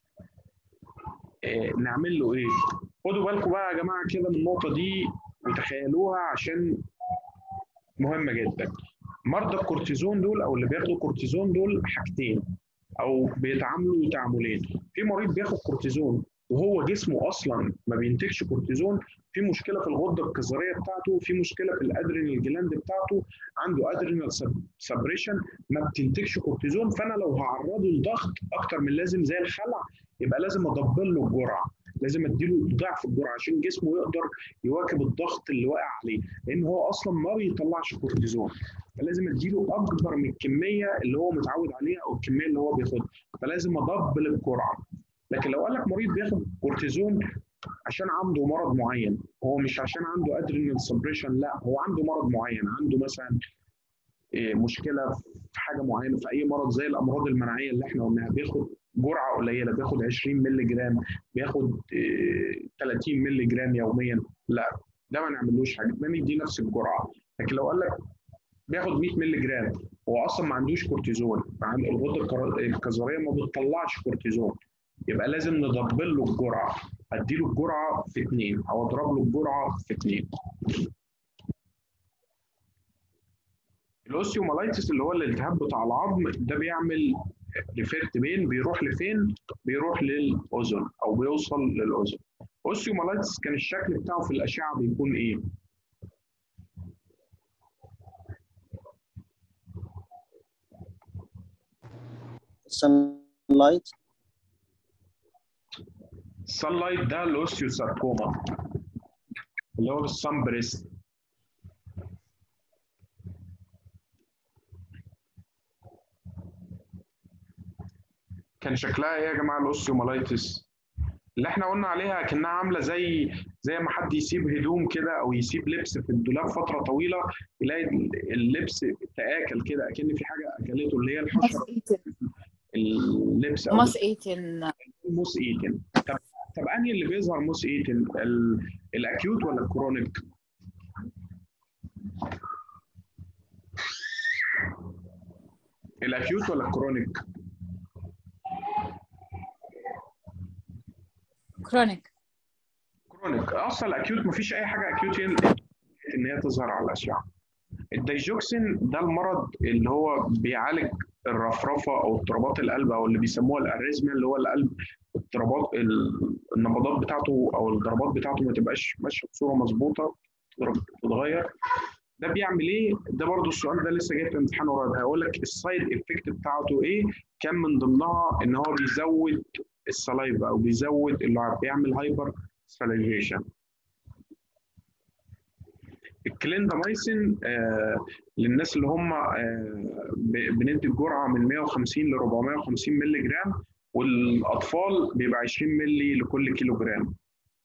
نعمل له ايه؟ خدوا بالكم بقى يا جماعه كده من النقطه دي وتخيلوها عشان مهمه جدا. مرضى الكورتيزون دول او اللي بياخدوا كورتيزون دول حاجتين او بيتعاملوا تعاملين. في مريض بياخد كورتيزون وهو جسمه اصلا ما بينتجش كورتيزون، في مشكله في الغده الكظريه بتاعته، في مشكله في الادرينال جلاند بتاعته، عنده ادرينال سبريشن ما بتنتجش كورتيزون، فانا لو هعرضه لضغط اكتر من لازم زي الخلع يبقى لازم ادبل له الجرعه، لازم اديله ضعف الجرعه عشان جسمه يقدر يواكب الضغط اللي واقع عليه، لان هو اصلا ما بيطلعش كورتيزون، فلازم اديله اكبر من الكميه اللي هو متعود عليها او الكميه اللي هو بياخدها، فلازم ادبل الجرعه. لكن لو قال لك مريض بياخد كورتيزون عشان عنده مرض معين، هو مش عشان عنده ادرينال سبريشن، لا هو عنده مرض معين، عنده مثلا مشكله في حاجه معينه، في اي مرض زي الامراض المناعيه اللي احنا قلناها، بياخد جرعه قليله، بياخد 20 مللي جرام، بياخد 30 مللي جرام يوميا، لا ده ما نعملوش حاجه، ده ندي نفس الجرعه. لكن لو قال لك بياخد 100 مللي جرام هو اصلا ما عندوش كورتيزون، الغده الكظريه ما بتطلعش كورتيزون، يبقى لازم ندبل له الجرعه، اديله الجرعه في 2 او اضرب له الجرعه في 2. الاوستيومالايتس اللي هو الالتهاب بتاع العظم ده بيعمل ريفيرت بين، بيروح لفين؟ بيروح للاذن او بيوصل للاذن. اوستيومالايتس كان الشكل بتاعه في الاشعه بيكون ايه؟
sunlight.
السانلايت ده الاوستيوساركوما اللي هو السان بريست. كان شكلها ايه يا جماعه الاوستيومالايتس؟ اللي احنا قلنا عليها كأنها عامله زي زي ما حد يسيب هدوم كده او يسيب لبس في الدولاب فتره طويله، يلاقي اللبس تآكل كده، اكن في حاجه اكلته، اللي هي الحشره اللبس او
ماس ايتن.
موس ايتن. طب انهي اللي بيظهر موس ايتن، الاكيوت ولا الكرونيك؟ الاكيوت ولا الكرونيك؟
كرونيك.
كرونيك. اصلا الاكيوت مفيش اي حاجه اكيوت ان هي تظهر على الاشعه. الدايجوكسين ده المرض اللي هو بيعالج الرفرفه او اضطرابات القلب، او اللي بيسموها الاريزميا، اللي هو القلب اضطرابات النبضات بتاعته او الضربات بتاعته ما تبقاش ماشيه بصوره مظبوطه، تتغير. ده بيعمل ايه؟ ده برضو السؤال ده لسه جاي في امتحان قريب، هيقول لك السايد افكت بتاعته ايه؟ كان من ضمنها ان هو بيزود السلايفا او بيزود اللعاب، بيعمل هايبر ساليفيشن. الكليندامايسين للناس اللي هم بندي الجرعه من 150 ل 450 مللي جرام، والاطفال بيبقى 20 مللي لكل كيلو جرام.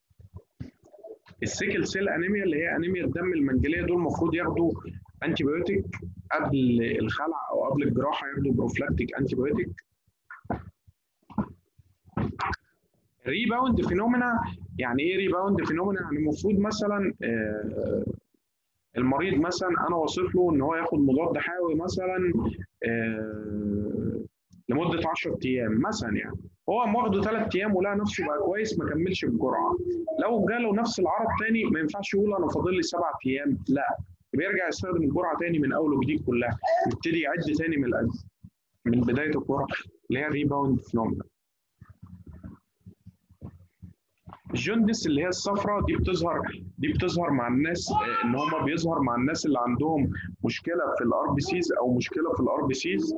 السيكل سيل انيميا اللي هي انيميا الدم المنجليه، دول المفروض ياخدوا انتي بايوتيك قبل الخلع او قبل الجراحه، ياخدوا بروفلاكتيك انتي بايوتيك. ريباوند فينومينا، يعني ايه ريباوند فينومينا؟ يعني المفروض مثلا المريض مثلا انا واصف له ان هو ياخد مضاد حيوي مثلا لمده 10 ايام مثلا، يعني هو واخده 3 ايام ولقى نفسه بقى كويس، ما كملش الجرعه. لو جاله نفس العرض تاني ما ينفعش يقول انا فاضل لي 7 ايام، لا، بيرجع يستخدم الجرعه تاني من اول وجديد كلها، يبتدي يعد تاني من بدايه الجرعه، اللي هي ريباوند فينومينا. الجوندس اللي هي الصفراء دي بتظهر مع الناس، ان هم بيظهر مع الناس اللي عندهم مشكله في الار بي سيز او مشكله في الار بي سيز.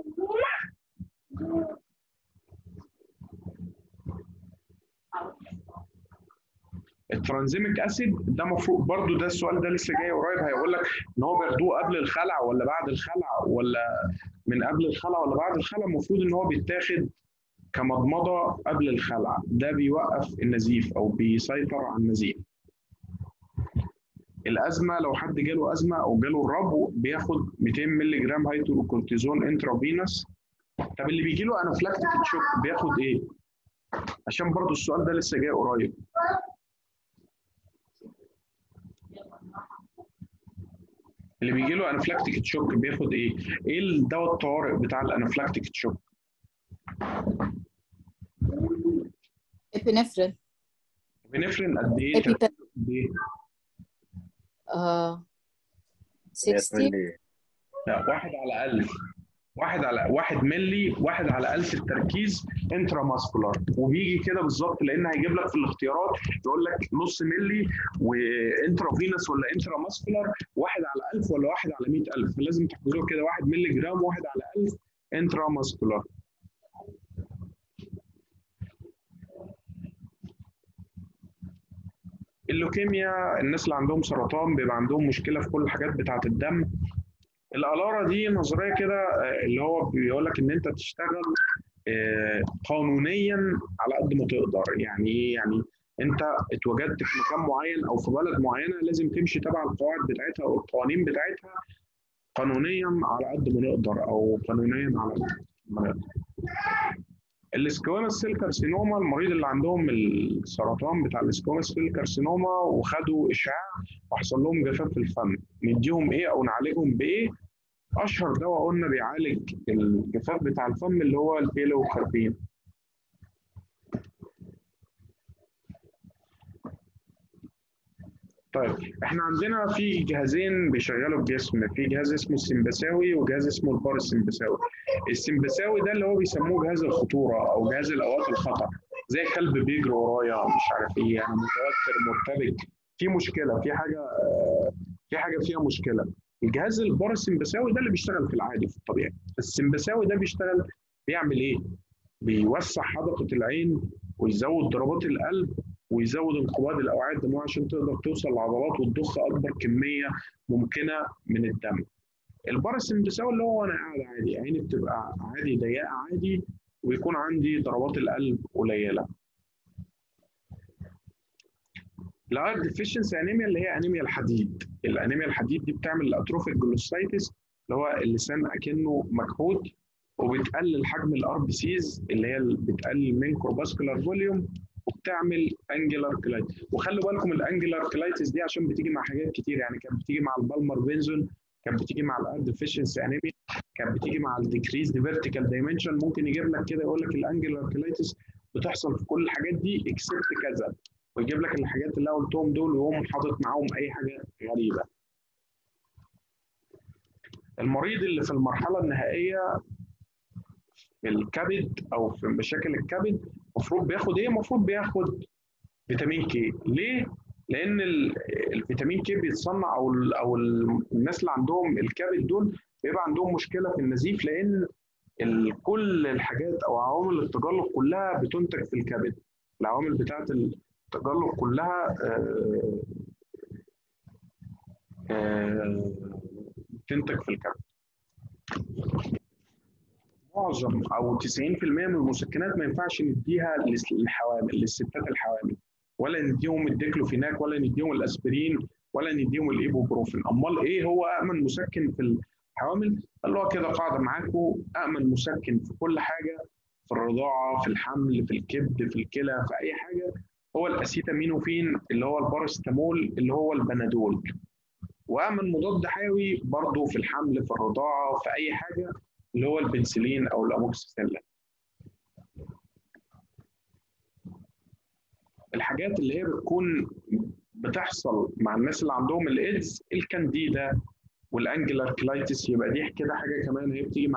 الترانزيميك اسيد ده المفروض برضو، ده السؤال ده لسه جاي قريب، هيقول لك ان هو بياخدوه قبل الخلع ولا بعد الخلع، ولا من قبل الخلع ولا بعد الخلع. المفروض ان هو بيتاخد كمضمضه قبل الخلع، ده بيوقف النزيف او بيسيطر على النزيف. الازمه، لو حد جاله ازمه او جاله الربو بياخد 200 مللي جرام هيدروكورتيزون انترافينوس. طب اللي بيجي له انافلاكتيك شوك بياخد ايه؟ عشان برضو السؤال ده لسه جاي قريب. اللي بيجي له انافلاكتيك شوك بياخد ايه؟ ايه الدواء الطوارئ بتاع الانافلاكتيك شوك؟
ابنفرين.
ابنفرين قد ايه؟ قد ايه؟
60.
لا، 1/1000. 1 مللي، 1/1000 التركيز انترا ماسكولار، وبيجي كده بالظبط، لان هيجيب لك في الاختيارات يقول لك نص مللي وانترا فينوس ولا انترا ماسكولار، 1/1000 ولا 1/100,000، فلازم تحفظوه كده 1 مللي جرام 1/1000 انترا ماسكولار. اللوكيميا، الناس اللي عندهم سرطان بيبقى عندهم مشكله في كل الحاجات بتاعه الدم. الالاره دي نظريه كده اللي هو بيقول لك ان انت تشتغل قانونيا على قد ما تقدر. يعني ايه؟ يعني انت اتوجدت في مكان معين او في بلد معينه، لازم تمشي تبع القواعد بتاعتها او القوانين بتاعتها قانونيا على قد ما نقدر، او قانونيا على قد ما نقدر. الاسكويموس سيل كارسينوما، المريض اللي عندهم السرطان بتاع الاسكويموس سيل كارسينوما وخدوا اشعاع وحصل لهم جفاف في الفم، نديهم ايه او نعالجهم بايه؟ اشهر دواء قلنا بيعالج الجفاف بتاع الفم اللي هو البيلوكاربين. طيب احنا عندنا في جهازين بيشغلوا الجسم، في جهاز اسمه السمبثاوي وجهاز اسمه الباراسمبثاوي. السمبثاوي ده اللي هو بيسموه جهاز الخطوره او جهاز الاوقات الخطر، زي كلب بيجري ورايا مش عارف ايه، انا متوتر مرتبك، في مشكله، في حاجه فيها مشكله. الجهاز الباراسمبثاوي ده اللي بيشتغل في العادي في الطبيعي. السمبثاوي ده بيشتغل بيعمل ايه؟ بيوسع حدقه العين ويزود ضربات القلب ويزود انقباض الاوعيه الدمويه عشان تقدر توصل للعضلات وتضخ اكبر كميه ممكنه من الدم. الباراسمبثاوي اللي هو انا قاعد عادي، عيني بتبقى عادي ضيقه عادي ويكون عندي ضربات القلب قليله. الايرون ديفيشنسي انيميا اللي هي انيميا الحديد. الانيميا الحديد دي بتعمل الاتروفيك جلوسايتس، اللي هو اللسان اكنه مكحوت، وبتقلل حجم الار بي سيز اللي هي بتقلل من كورباسكولار فوليوم، وبتعمل انجلر كلايتس. وخلوا بالكم الانجلر كلايتس دي عشان بتيجي مع حاجات كتير، يعني كانت بتيجي مع البالمر بنزون، كانت بتيجي مع الايرون ديفيشنسي انيميا، كانت بتيجي مع الديكريز فيرتيكال دايمنشن. ممكن يجيب لك كده يقول لك الانجلر كلايتس بتحصل في كل الحاجات دي اكسبت كذا، ويجيب لك الحاجات اللي انا قلتهم دول ويقوم حاطط معاهم اي حاجه غريبه. المريض اللي في المرحله النهائيه في الكبد او في مشاكل الكبد المفروض بياخد ايه؟ المفروض بياخد فيتامين كي. ليه؟ لان الفيتامين كي بيتصنع او الناس اللي عندهم الكبد دول بيبقى عندهم مشكله في النزيف، لان كل الحاجات او عوامل التجلط كلها بتنتج في الكبد. العوامل بتاعه التجلط كلها بتنتج في الكبد. معظم او 90% من المسكنات ما ينفعش نديها للحوامل، للستات الحوامل، ولا نديهم الديكلوفيناك، ولا نديهم الاسبرين، ولا نديهم الايبوبروفين. امال ايه هو امن مسكن في الحوامل؟ قال له كده قاعده معاكم، امن مسكن في كل حاجه، في الرضاعه، في الحمل، في الكبد، في الكلى، في اي حاجه، هو الاسيتامينوفين اللي هو البارستامول اللي هو البنادول. وامن مضاد حيوي برضه في الحمل، في الرضاعه، في اي حاجه، اللي هو البنسلين او الاموكسيسيلين. الحاجات اللي هي بتكون بتحصل مع الناس اللي عندهم الايدز، الكانديدا والانجلر كلايتس، يبقى دي كده حاجه كمان هي بتيجي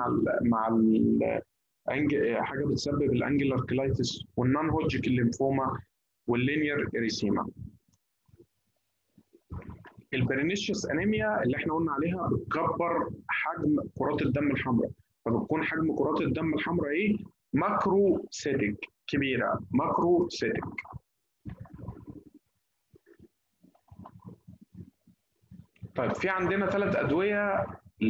حاجه بتسبب الانجلر كلايتس، والنون هوجيك الليمفوما، واللينير اريسيما. البرينيشيوس انيميا اللي احنا قلنا عليها بتكبر حجم كرات الدم الحمراء، فبتكون حجم كرات الدم الحمراء ايه؟ ماكرو سيتك، كبيره، ماكرو سيتك. طيب في عندنا 3 ادويه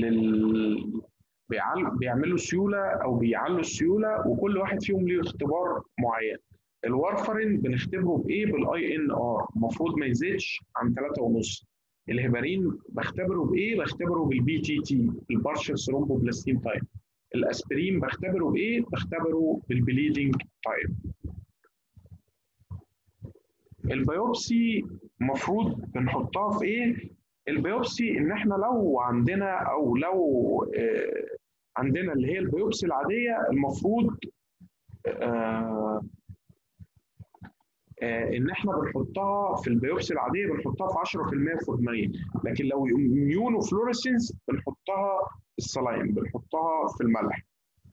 بيعملوا سيوله او بيعلوا السيوله، وكل واحد فيهم ليه اختبار معين. الوارفرين بنختبره بايه؟ بالاي ان ار، المفروض ما يزيدش عن 3.5. الهيبارين بختبره بايه؟ بختبره بالبي تي تي، البارشل ثرومبوبلاستين تايب. الاسبرين بختبره بايه؟ بختبره بالبليدنج تايب. البيوبسي المفروض بنحطها في ايه؟ البيوبسي ان احنا لو عندنا او لو عندنا اللي هي البيوبسي العاديه، المفروض ان احنا بنحطها في البيوبسي العاديه بنحطها في 10% فورمالين، لكن لو اميونو فلوريسنس بنحطها في السلايم، بنحطها في الملح.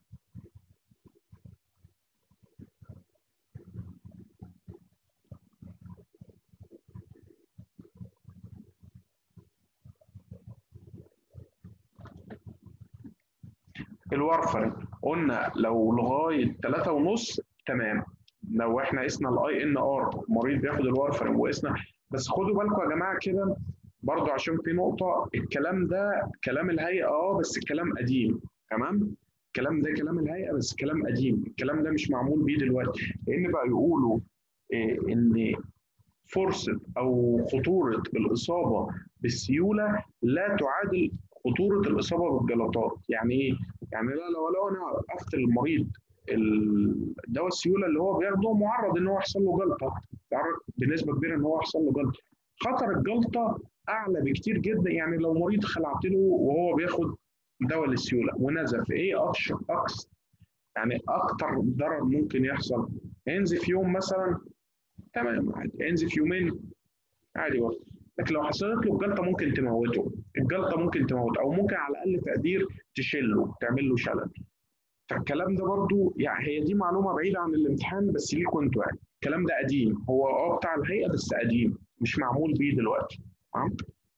الوارفرين قلنا لو لغايه 3.5 تمام. لو احنا قسنا الاي ان ار، مريض بياخد الوارفرين وقسنا، بس خدوا بالكم يا جماعه كده برضو عشان في نقطه، الكلام ده كلام الهيئه بس الكلام قديم، تمام؟ الكلام ده كلام الهيئه بس كلام قديم، الكلام ده مش معمول بيه دلوقتي، لان بقى يقولوا ان فرصه او خطوره الاصابه بالسيوله لا تعادل خطوره الاصابه بالجلطات. يعني ايه؟ يعني لو انا وقفت المريض الدواء السيوله اللي هو بياخده معرض ان هو يحصل له جلطه، بنسبه كبيره ان هو يحصل له جلطه. خطر الجلطه اعلى بكتير جدا. يعني لو مريض خلعت له وهو بياخد دواء للسيوله ونزف، ايه يعني اكتر ضرر ممكن يحصل؟ ينزف يوم مثلا، تمام عادي، ينزف يومين عادي برضه. لكن لو حصلت له الجلطه ممكن تموته، الجلطه ممكن تموت، او ممكن على الاقل تقدير تشله، تعمل له شلل. فالكلام ده برضو يعني هي دي معلومه بعيده عن الامتحان بس ليكوا انتوا، يعني الكلام ده قديم، هو بتاع الهيئه بس قديم، مش معمول بيه دلوقتي. تمام؟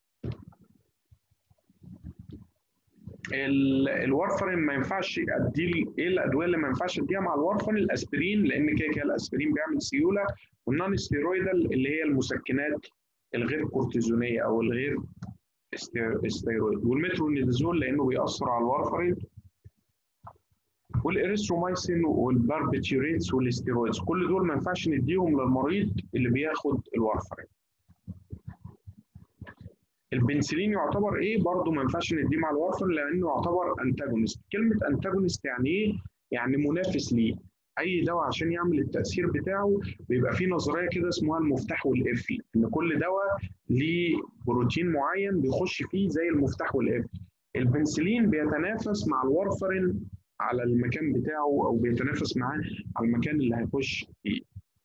الوارفرين ما ينفعش اديه. ايه الادويه اللي ما ينفعش اديها مع الوارفرين؟ الاسبرين، لان كده كده الاسبرين بيعمل سيوله، والنون ستيرويدال اللي هي المسكنات الغير كورتيزونيه او الغير ستيرويد، والمترونيدازول لانه بيأثر على الوارفرين، والاريثرومايسين والباربيتوريتس والستيرويدز، كل دول ما ينفعش نديهم للمريض اللي بياخد الوارفرين. البنسلين يعتبر ايه؟ برضه ما ينفعش نديه مع الوارفرين لانه يعتبر انتاجونست. كلمه انتاجونست يعني ايه؟ يعني منافس ليه. اي دواء عشان يعمل التاثير بتاعه بيبقى فيه نظريه كده اسمها المفتاح والقفل، ان كل دواء ليه بروتين معين بيخش فيه زي المفتاح والقفل. البنسلين بيتنافس مع الوارفرين على المكان بتاعه، او بيتنافس معاه على المكان اللي هيخش فيه.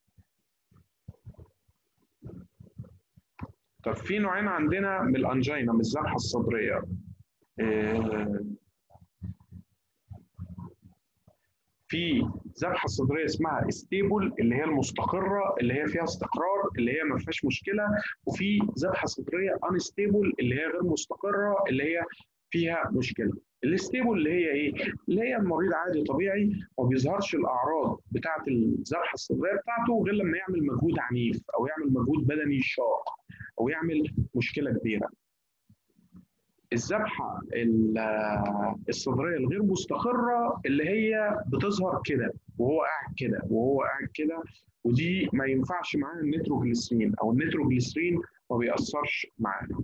طب في نوعين عندنا من الانجينا، من الذبحه الصدريه. في ذبحه صدريه اسمها ستيبل، اللي هي المستقره، اللي هي فيها استقرار، اللي هي ما فيهاش مشكله. وفي ذبحه صدريه انستيبل، اللي هي غير مستقره، اللي هي فيها مشكله. الستيبل اللي هي ايه؟ اللي هي المريض عادي طبيعي وما بيظهرش الاعراض بتاعه الذبحه الصدريه بتاعته غير لما يعمل مجهود عنيف، او يعمل مجهود بدني شاق، او يعمل مشكله كبيره. الذبحه الصدريه الغير مستقره اللي هي بتظهر كده وهو قاعد كده وهو قاعد كده، ودي ما ينفعش معاها النيتروجليسرين، او النيتروجليسرين ما بيأثرش معانا.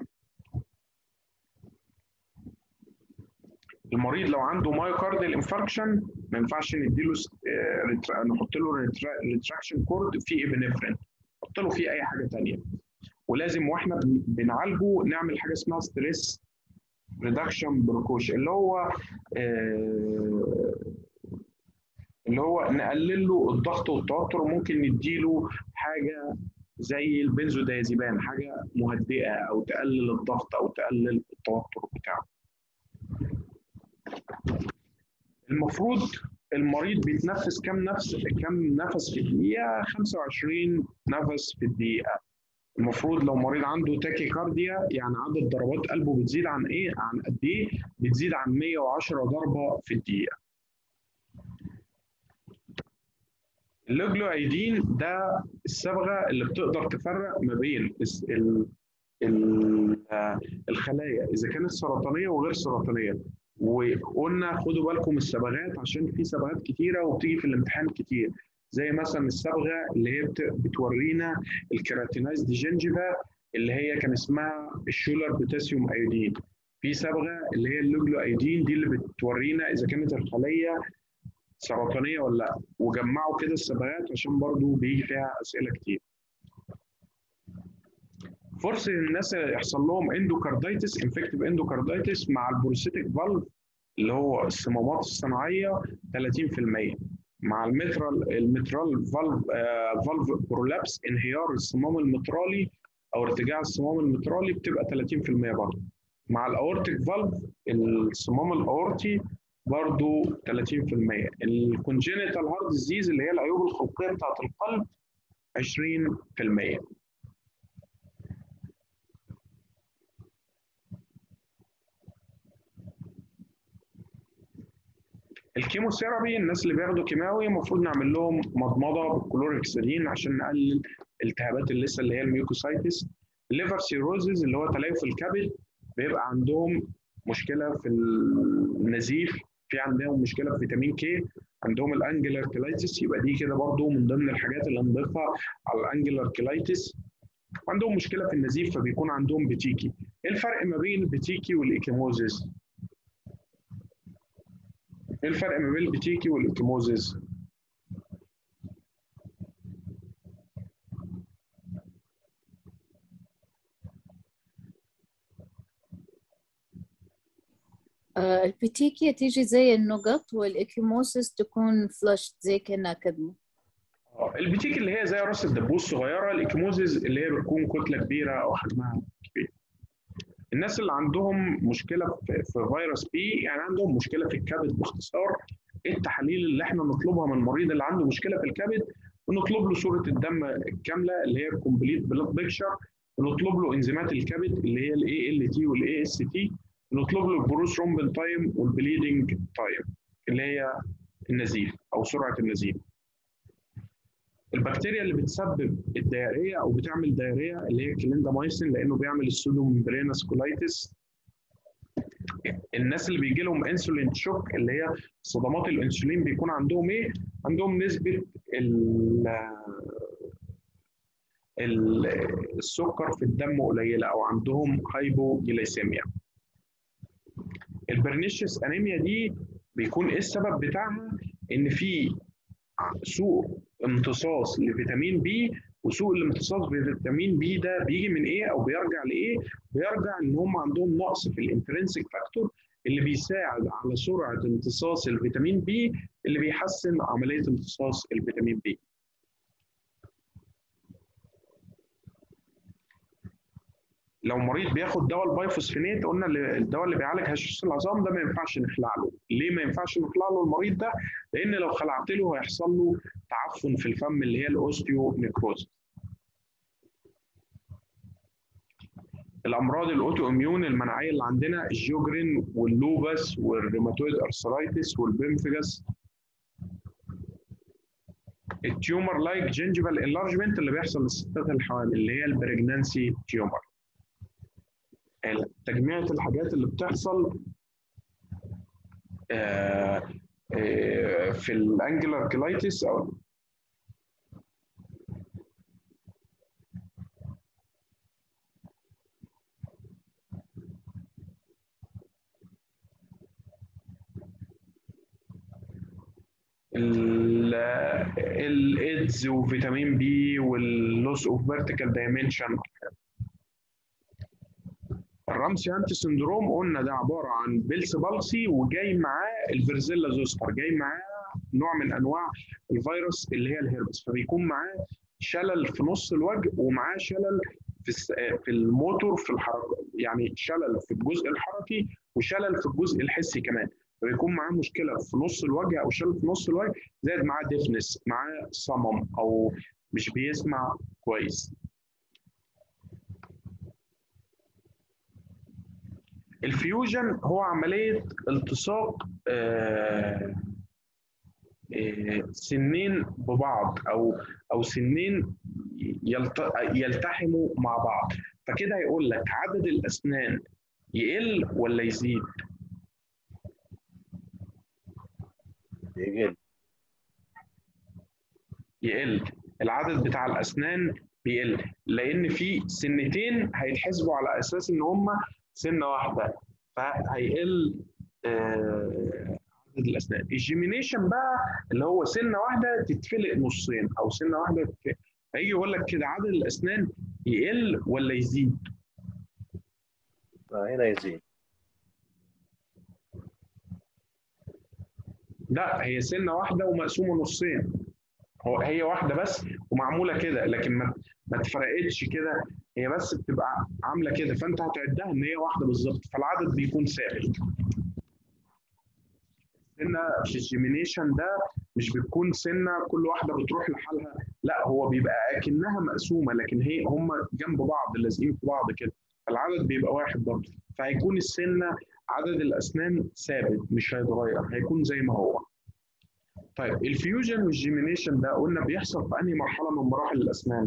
المريض لو عنده مايوكارديال انفاركشن ما ينفعش نديله نحط له ريتراكشن كورد فيه ابنفرين، نحط له فيه اي حاجه ثانيه. ولازم واحنا بنعالجه نعمل حاجه اسمها ستريس ريدكشن بروكوشن، اللي هو نقلل له الضغط والتوتر، وممكن نديله حاجه زي البنزودايازيبام، حاجه مهدئه او تقلل الضغط او تقلل التوتر بتاعه. المفروض المريض بيتنفس كم نفس في الدقيقه؟ 25 نفس في الدقيقه. المفروض لو مريض عنده تاكيكارديا، يعني عدد ضربات قلبه بتزيد عن ايه؟ عن قد ايه؟ بتزيد عن 110 ضربه في الدقيقه. اللوجلوأيدين ده الصبغه اللي بتقدر تفرق ما بين الخلايا اذا كانت سرطانيه وغير سرطانيه. وقلنا خدوا بالكم من الصبغات عشان في صبغات كتيره وبتيجي في الامتحان كتير، زي مثلا الصبغه اللي هي بتورينا الكيراتينايزد جينجيفا اللي هي كان اسمها الشولر بوتاسيوم ايودين. في صبغه اللي هي اللوجلوأيدين دي اللي بتورينا اذا كانت الخليه سرطانيه ولا لا. وجمعوا كده الصبغات عشان برضو بيجي فيها اسئله كتير. فرصه الناس يحصل لهم اندوكاردايتس، انفكتيف اندوكاردايتس مع البروستاتيك فالف اللي هو الصمامات الصناعيه 30%. مع المترال فالف برولابس، انهيار الصمام المترالي او ارتجاع الصمام المترالي، بتبقى 30% برضه. مع الاورتيك فالف الصمام الاورطي برضه 30%. الكونجينيتال هارت ديزيز اللي هي العيوب الخلقيه بتاعت القلب 20%. الكيموثيرابي، الناس اللي بياخدوا كيماوي المفروض نعمل لهم مضمضه بالكلوركسيدين عشان نقلل التهابات اللثه اللي هي الميوكوسايتس. الليفر سيروزز اللي هو تليف الكبد، بيبقى عندهم مشكله في النزيف، في عندهم مشكله في فيتامين كي، عندهم الانجلر كيلايتس، يبقى دي كده برضو من ضمن الحاجات اللي هنضيفها على الانجلر كيلايتس. عندهم مشكله في النزيف فبيكون عندهم بتيكي. ايه الفرق ما بين البتيكي والايكيموزيس؟ ايه الفرق ما بين البتيكي والايكيموزيس؟
البيتيكيا تيجي زي النقط، والإكيموسيس تكون فلاشت زي كأنها كدمة.
البتيكي اللي هي زي راس الدبوس صغيره، الايكيموزيس اللي هي بتكون كتله كبيره او حجمها كبير. الناس اللي عندهم مشكله في فيروس بي، يعني عندهم مشكله في الكبد باختصار، ايه التحاليل اللي احنا نطلبها من المريض اللي عنده مشكله في الكبد؟ ونطلب له صوره الدم الكامله اللي هي الكومبليت بلاد بيكشر، ونطلب له انزيمات الكبد اللي هي الاي ال تي والاي اس تي، ونطلب له البروس رومبن تايم والبليدنج تايم اللي هي النزيف او سرعه النزيف. البكتيريا اللي بتسبب الدياريه او بتعمل دياريه اللي هي كليندامايسين، لانه بيعمل السودوميمبرينس كولايتس. الناس اللي بيجي لهم انسولين شوك اللي هي صدمات الانسولين، بيكون عندهم ايه؟ عندهم نسبه السكر في الدم قليله او عندهم هايبوجلايسيميا. البرنيشيوس انيميا دي بيكون ايه السبب بتاعها؟ ان في سوء امتصاص لفيتامين بي، وسوء الامتصاص بفيتامين بي ده بيجي من ايه او بيرجع لايه؟ بيرجع ان هم عندهم نقص في الانترنسيك فاكتور اللي بيساعد على سرعه امتصاص الفيتامين بي اللي بيحسن عمليه امتصاص الفيتامين بي. لو مريض بياخد دواء البايفوسفينات، قلنا الدواء اللي بيعالج هشاشه العظام ده ما ينفعش نخلع له. ليه ما ينفعش نخلع له المريض ده؟ لان لو خلعت له هيحصل له تعفن في الفم اللي هي الاوستيو نيكروز. الامراض الاوتو اميون المناعيه اللي عندنا الجوجرين واللوبس والروماتويد ارثرايتس والبيمفيجاس. التيومر لايك جينجيفال انلارجمنت اللي بيحصل للستات الحوامل اللي هي البريجنانسي تيومر. تجميعة الحاجات اللي بتحصل في الانجلر كلايتس او الايدز وفيتامين بي واللوس اوف فيرتيكال دايمنشن. الرامسي-هانت سندروم قلنا ده عباره عن بيلس بالسي وجاي معاه الفيرزيلا زوستر، جاي معاه نوع من انواع الفيروس اللي هي الهربس، فبيكون معاه شلل في نص الوجه ومعاه شلل في الموتور في الحركه، يعني شلل في الجزء الحركي وشلل في الجزء الحسي كمان، فبيكون معاه مشكله في نص الوجه او شلل في نص الوجه، زائد معاه ديفنس، معاه صمم او مش بيسمع كويس. الفيوجن هو عملية التصاق سنين ببعض أو سنين يلتحموا مع بعض، فكده هيقول لك عدد الأسنان يقل ولا يزيد؟
يقل.
يقل. العدد بتاع الأسنان بيقل لأن في سنتين هيتحسبوا على أساس إن هما سنة واحدة، فهيقل عدد الأسنان. الجيمينيشن بقى اللي هو سنة واحدة تتفلق نصين أو سنة واحدة هيجي يقول لك كده عدد الأسنان يقل ولا يزيد؟
هنا يزيد.
لا، هي سنة واحدة ومقسومة نصين، هي واحدة بس ومعمولة كده، لكن ما اتفرقتش كده، هي بس بتبقى عاملة كده، فأنت هتعدها إن هي واحدة بالظبط، فالعدد بيكون ثابت. سنة في الجيمينيشن ده مش بتكون سنة كل واحدة بتروح لحالها، لا هو بيبقى أكنها مقسومة، لكن هم جنب بعض لازقين في بعض كده، فالعدد بيبقى واحد برضه، فهيكون السنة عدد الأسنان ثابت مش هيتغير، هيكون زي ما هو. طيب الفيوجن والجيمينيشن ده قلنا بيحصل في أنهي مرحلة من مراحل الأسنان؟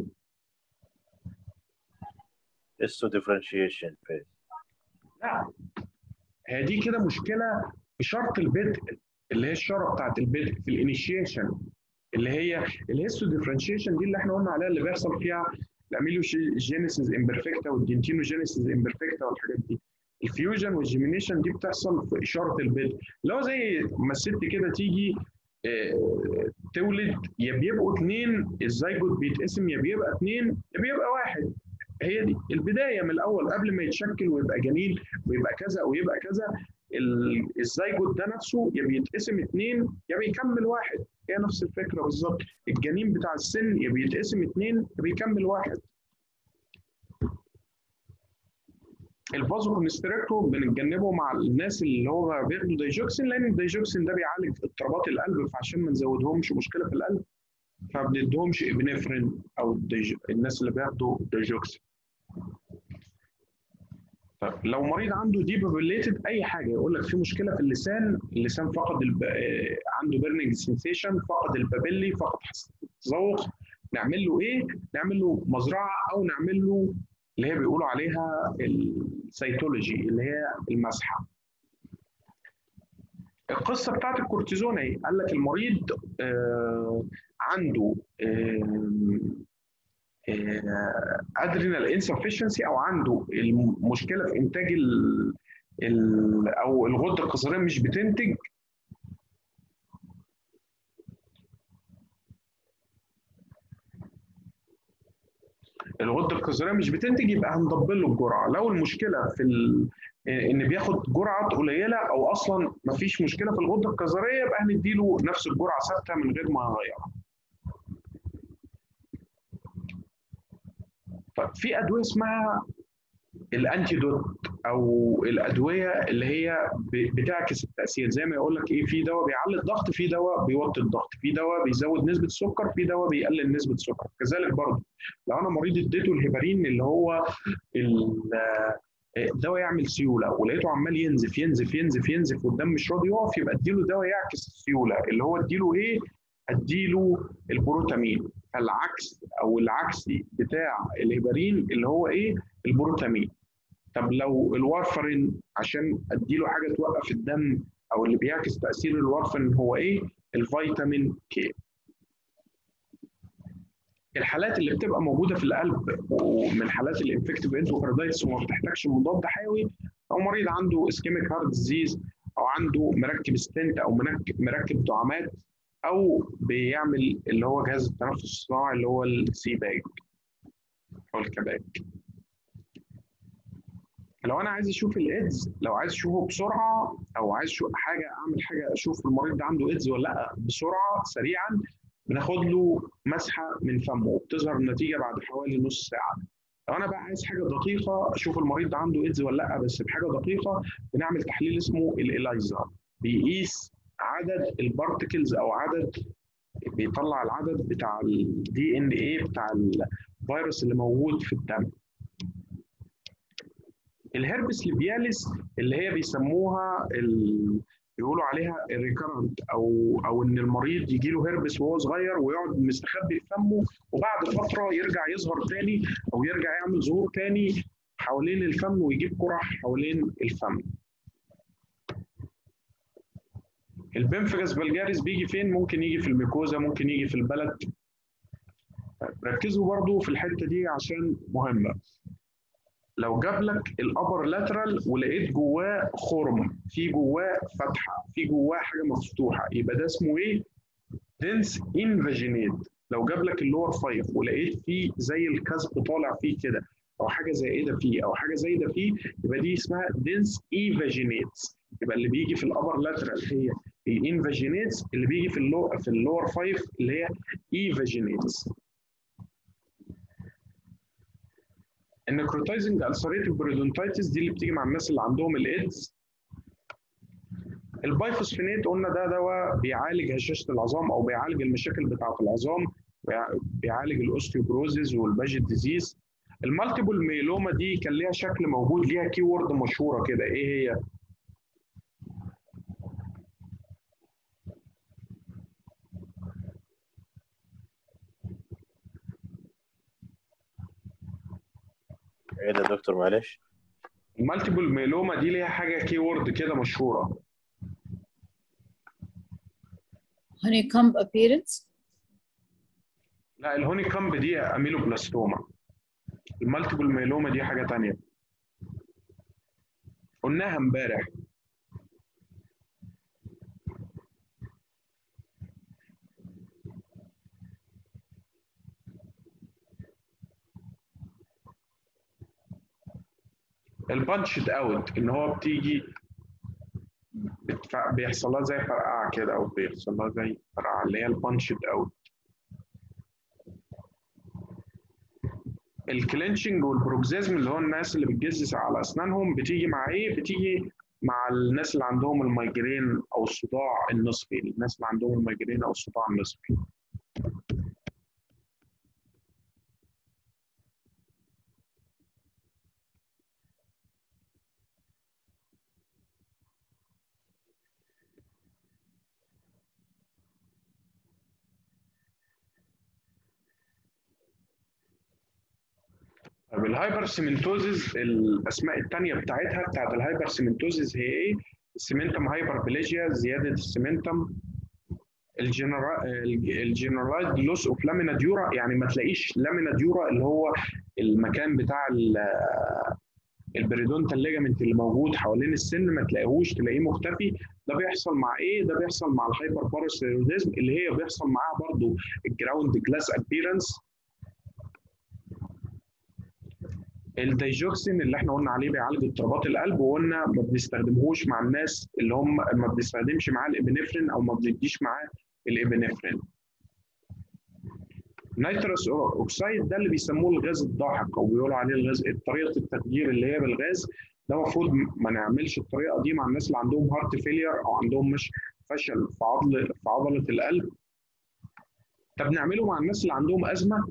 اسمه differentiation phase.
لا، هي دي كده مشكلة في شرط البدء، اللي هي الشرط بتاعت البدء في الانيشيشن، اللي هي الهيستو ديفرنشيشن دي اللي احنا قلنا عليها، اللي بيحصل فيها الاميلوجينيسيس امبرفكتا والدنتينوجينيسيس امبرفكتا والحاجات دي. الفيوجن والجيمينيشن دي بتحصل في اشاره البدء، اللي هو زي ما الست كده تيجي تولد، يا بيبقوا اثنين، الزيجوت بيتقسم يا بيبقى اثنين يا بيبقى واحد، هي دي البدايه من الاول قبل ما يتشكل ويبقى جنين ويبقى كذا او يبقى كذا. الزيجوت ده نفسه يا بيتقسم اثنين يا بيكمل واحد، هي نفس الفكره بالظبط. الجنين بتاع السن يا بيتقسم اثنين يا بيكمل واحد. الفازو كونستريكتور بنتجنبه مع الناس اللي هو بياخدوا دايجوكسين، لان الدايجوكسين ده بيعالج اضطرابات القلب، فعشان ما نزودهمش مشكله في القلب فما بنديهمش ابنفرين او الناس اللي بياخدوا دايجوكسين. طيب لو مريض عنده ديبابيليتد اي حاجه، يقول لك في مشكله في اللسان فقد عنده بيرنينج سنسيشن، فقد البابيلي، فقد حاسه التذوق، نعمل له ايه؟ نعمل له مزرعه او نعمل له اللي هي بيقولوا عليها السيتولوجي اللي هي المسحه. القصه بتاعت الكورتيزون اهي، قال لك المريض عنده ادرينال انسفشنسي او عنده المشكله في انتاج او الغده القصريه مش بتنتج، الغده القصريه مش بتنتج، يبقى هندبل له الجرعه. لو المشكله في ان بياخد جرعات قليله او اصلا ما فيش مشكله في الغده القصريه، يبقى هنديله نفس الجرعه ثابته من غير ما نغيرها. طيب في ادويه اسمها الانتيدوت او الادويه اللي هي بتعكس التاثير، زي ما يقول لك ايه، في دواء بيعلي الضغط، في دواء بيوطي الضغط، في دواء بيزود نسبه السكر، في دواء بيقلل نسبه السكر. كذلك برضه لو انا مريض اديته الهيبارين اللي هو الدواء يعمل سيوله ولقيته عمال ينزف ينزف ينزف ينزف والدم مش راضي يقف، يبقى اديله دواء يعكس السيوله اللي هو اديله ايه؟ اديله البروتامين. فالعكس او العكسي بتاع الهيبارين اللي هو ايه؟ البروتامين. طب لو الوارفرين عشان اديله حاجه توقف الدم او اللي بيعكس تاثير الوارفرين هو ايه؟ الفيتامين كي. الحالات اللي بتبقى موجوده في القلب ومن حالات الانفكتيف اندوكاردايتس وما بتحتاجش مضاد حيوي، او مريض عنده اسكيميك هارت ديزيز، او عنده مركب ستنت او مركب دعامات، او بيعمل اللي هو جهاز التنفس الصناعي اللي هو السي باج او الكباك. لو انا عايز اشوف الايدز، لو عايز اشوفه بسرعه او عايز اشوف حاجه، اعمل حاجه اشوف المريض ده عنده ايدز ولا لا بسرعه سريعا، بناخد له مسحه من فمه وبتظهر النتيجه بعد حوالي نص ساعه. لو انا بقى عايز حاجه دقيقه اشوف المريض ده عنده ايدز ولا لا بس بحاجه دقيقه، بنعمل تحليل اسمه الإلايزا، بيقيس عدد البارتكلز او عدد، بيطلع العدد بتاع الدي ان ايه بتاع الفيروس اللي موجود في الدم. الهربس ليبياليس اللي هي بيسموها بيقولوا عليها الريكارنت او ان المريض يجي له هربس وهو صغير ويقعد مستخبي في فمه وبعد فتره يرجع يظهر تاني او يرجع يعمل ظهور تاني حوالين الفم ويجيب قرح حوالين الفم. البنفجاس فالجاريس بيجي فين؟ ممكن يجي في الميكوزا، ممكن يجي في البلد. ركزوا برضو في الحته دي عشان مهمه. لو جاب لك الابر لاترال ولقيت جواه خرم، في جواه فتحه، في جواه حاجه مفتوحه، يبقى ده اسمه ايه؟ دنس انفاجينيت. لو جاب لك اللور 5 ولقيت فيه زي الكسب طالع فيه كده او حاجه زائده فيه او حاجه زايده فيه، يبقى دي اسمها دنس ايفاجينيتس. يبقى اللي بيجي في الابر لاترال هي الانفاجينيتس، اللي بيجي في اللور 5 اللي هي ايفاجينيتس. النكروتايزنج السريتيف بريدونتايتس دي اللي بتيجي مع الناس اللي عندهم الايدز. البايفوسفينات قلنا ده دواء بيعالج هشاشه العظام او بيعالج المشاكل بتاعه العظام، بيعالج الاوستيوبروزيز والباجيت ديزيز. المالتيبل ميلوما دي كان ليها شكل موجود، ليها كي وورد مشهوره كده، ايه هي؟
ايه ده يا دكتور معلش؟
المالتيبل ميلوما دي ليها حاجه كي وورد كده مشهوره.
honeycomb appearance.
لا الهوني كامب دي اميلوبلاستوما، المالتيبل ميلوما دي حاجه ثانيه قلناها امبارح. البانشد اوت ان هو بتيجي بيحصل لها زي فرقعه كده او بيحصل لها زي فرقعه اللي هي البانشد اوت. الكلينشنج والبروكزيزم اللي هو الناس اللي بتجزس على اسنانهم بتيجي مع ايه؟ بتيجي مع الناس اللي عندهم المايجرين او الصداع النصفي، الناس اللي عندهم المايجرين او الصداع النصفي. طب الهايبرسيمنتوزيس الاسماء الثانيه بتاعت الهايبرسيمنتوزيس هي ايه؟ السيمنتم هايبربليجيا، زياده السيمنتم، الجنرالايزد لوس اوف لامينا ديورا، يعني ما تلاقيش لامينا ديورا اللي هو المكان بتاع البريدونتال ليجامنت اللي موجود حوالين السن، ما تلاقيهوش، تلاقيه مختفي. ده بيحصل مع ايه؟ ده بيحصل مع الهايبر باراثيروديزم، اللي هي بيحصل معاها برضو الجراوند جلاس ابييرنس. الدايجوكسين اللي احنا قلنا عليه بيعالج اضطرابات القلب، وقلنا ما بنستخدمهوش مع الناس اللي هم ما بنستخدمش معاه الابنفرين او ما بنديش معاه الابنفرين. نيتروس اوكسيد ده اللي بيسموه الغاز الضاحك، او بيقولوا عليه الغاز، طريقه التفجير اللي هي بالغاز. ده المفروض ما نعملش الطريقه دي مع الناس اللي عندهم هارت فيلير او عندهم مش فشل في عضله القلب. طب نعمله مع الناس اللي عندهم ازمه؟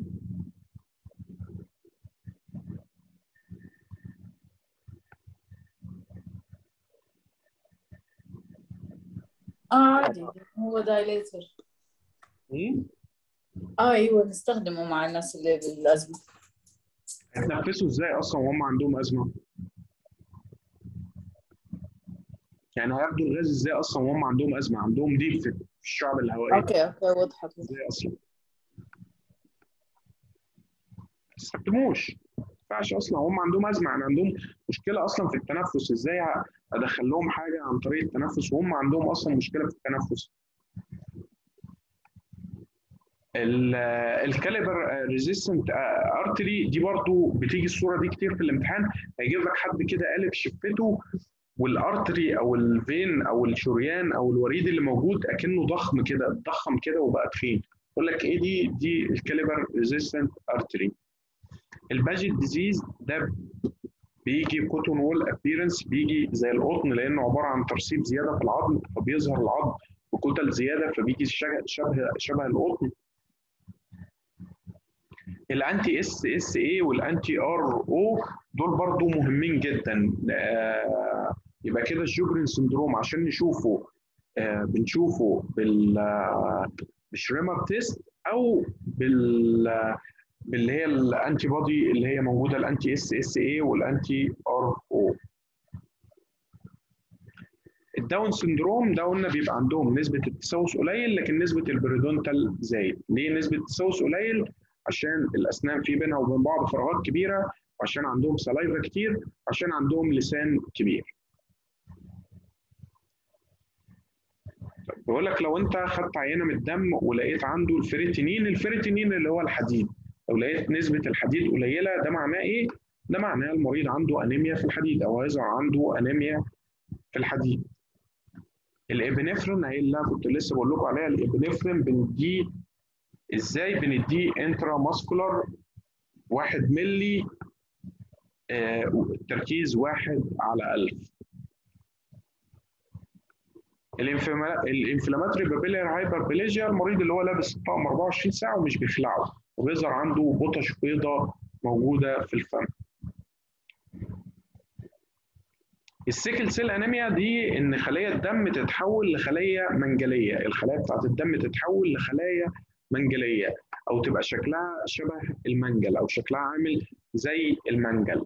عادي، هو دايليتر. ايوه نستخدمه مع الناس اللي بالازمه.
هتنفسوا ازاي اصلا وهم عندهم ازمه؟ يعني هياخدوا الغاز ازاي اصلا وهم عندهم ازمه، عندهم ضيق في الشعب الهوائيه؟
اوكي وضحت.
ازاي اصلا؟ ما تستخدموش، ما ينفعش اصلا هم عندهم ازمه، يعني عندهم مشكله اصلا في التنفس، ازاي ادخل لهم حاجه عن طريق التنفس وهم عندهم اصلا مشكله في التنفس؟ الكاليبر ريزيستنت ارتري دي برضو بتيجي الصوره دي كتير في الامتحان، هيجيب لك حد كده قالب شفته والارتري او الفين او الشريان او الوريد اللي موجود اكنه ضخم كده، اتضخم كده وبقى تخين، يقول لك ايه دي الكاليبر ريزيستنت ارتري. الباجيت ديزيز ده بيجي كوتون وول ابييرنس، بيجي زي القطن لانه عباره عن ترسيب زياده في العظم، فبيظهر العظم بكتل زياده فبيجي شبه القطن. الانتي اس اي والانتي ار او دول برضو مهمين جدا. يبقى كده الشوجرين سندروم عشان نشوفه بنشوفه بالشريمر تيست او باللي هي الانتي بودي اللي هي موجوده، الانتي اس اي والانتي ار او. الداون سندروم ده قلنا بيبقى عندهم نسبه التسوس قليل لكن نسبه البريدونتال زايد. ليه نسبه التسوس قليل؟ عشان الاسنان في بينها وبين بعض فراغات كبيره، عشان عندهم سلايفا كتير، عشان عندهم لسان كبير. بيقول لك لو انت خدت عينه من الدم ولقيت عنده الفيريتينين اللي هو الحديد، لو لقيت نسبه الحديد قليله ده معناه ايه؟ ده معناه المريض عنده انيميا في الحديد او هيظهر عنده انيميا في الحديد. الابنفرين اللي انا كنت لسه بقول لكم عليها، الابنفرين بنديه ازاي؟ بنديه انترا ماسكولار 1 مللي، تركيز 1/1000. الانفلاماتوري بابيلر هايبربليجيا، المريض اللي هو لابس الطقم 24 ساعه ومش بيخلعه وبيظهر عنده بطش بيضاء موجوده في الفم. السيكل سيل انيميا دي ان خلايا الدم تتحول لخلايا منجليه، الخلايا بتاعت الدم تتحول لخلايا منجليه او تبقى شكلها شبه المنجل او شكلها عامل زي المنجل.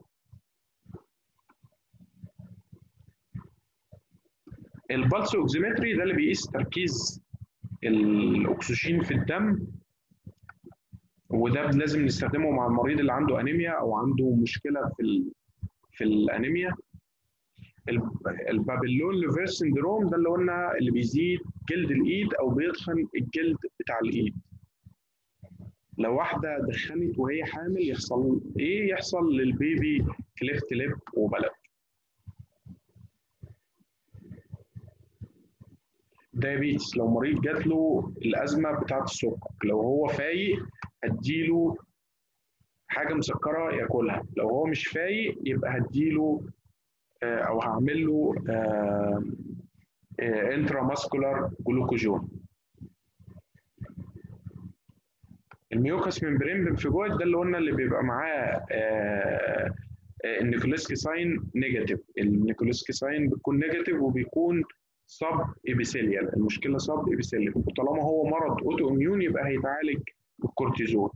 البلس اوكسيمتري ده اللي بيقيس تركيز الاكسجين في الدم، وده لازم نستخدمه مع المريض اللي عنده انيميا او عنده مشكله في الانيميا. البابلون ليفر سندروم ده اللي قلنا اللي بيزيد جلد الايد او بيدخن الجلد بتاع الايد. لو واحده دخنت وهي حامل يحصل ايه؟ يحصل للبيبي كليفت ليب وبلد. دايابيتس، لو مريض جات له الازمه بتاعه السكر، لو هو فايق هديله حاجه مسكره ياكلها، لو هو مش فايق يبقى هديله او هعمل له انترا ماسكولار جلوكوجون. الميوكاس ممبرين بنفجويد ده اللي قلنا اللي بيبقى معاه النيكولسكي ساين نيجاتيف، النيكولسكي ساين بيكون نيجاتيف وبيكون سب ايبيثيليال، المشكله سب ايبيثيليال، وطالما هو مرض اوتو اميون يبقى هيتعالج بالكورتيزون.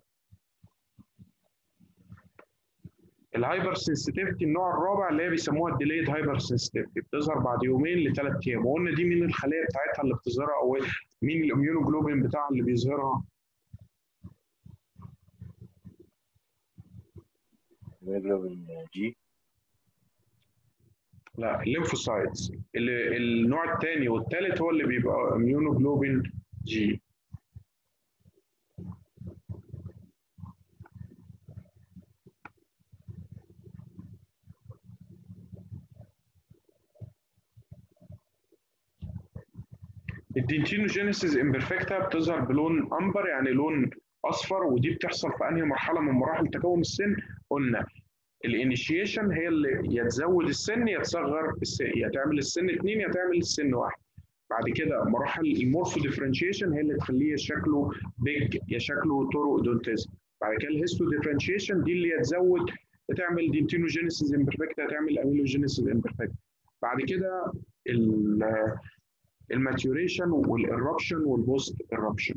الهايبر سنسيتيفيتي النوع الرابع اللي هي بيسموها الديليد هايبر سنسيتيفيتي، بتظهر بعد يومين ل3 ايام، وقلنا دي من الخلايا بتاعتها اللي بتظهرها او مين الاميونوجلوبين بتاع اللي بيظهرها؟
هيموجلوبين جي.
لا، الليمفوسايتس. النوع الثاني والثالث هو اللي بيبقى اميونوجلوبين جي. الدينتينوجينيسيس امبرفكتا بتظهر بلون امبر، يعني لون اصفر، ودي بتحصل في انهي مرحله من مراحل تكون السن؟ قلنا الانيشيشن هي اللي يا تزود السن يا تصغر السن، يا تعمل السن 2 يا تعمل السن 1. بعد كده مراحل المورفو ديفرنشيشن هي اللي تخليه يا شكله بيج يا شكله تورو اودونتيزم. بعد كده الهيستو ديفرنشيشن دي اللي تزود، تعمل دينتينوجينيسيس امبرفكتا، تعمل اميلوجينيسيس امبرفكتا. بعد كده الماتيوريشن والإربشن والبوست إربشن.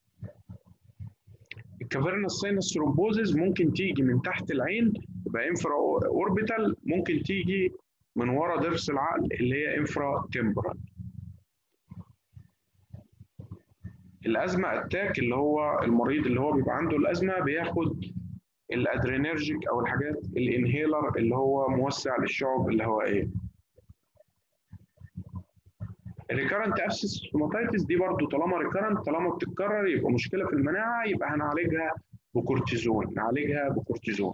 الكافيرنس ساينس ثرومبوزيس ممكن تيجي من تحت العين تبقى انفرا اوربيتال، ممكن تيجي من ورا ضرس العقل اللي هي انفرا تمبرال. الازمه اتاك اللي هو المريض اللي هو بيبقى عنده الازمه بياخد الادرينرجيك او الحاجات الانهيلر اللي هو موسع للشعب الهوائيه. الريكارنت ابسس ستوماتيتس دي برضو طالما ريكارنت، طالما بتتكرر يبقى مشكله في المناعه، يبقى هنعالجها بكورتيزون، نعالجها بكورتيزون.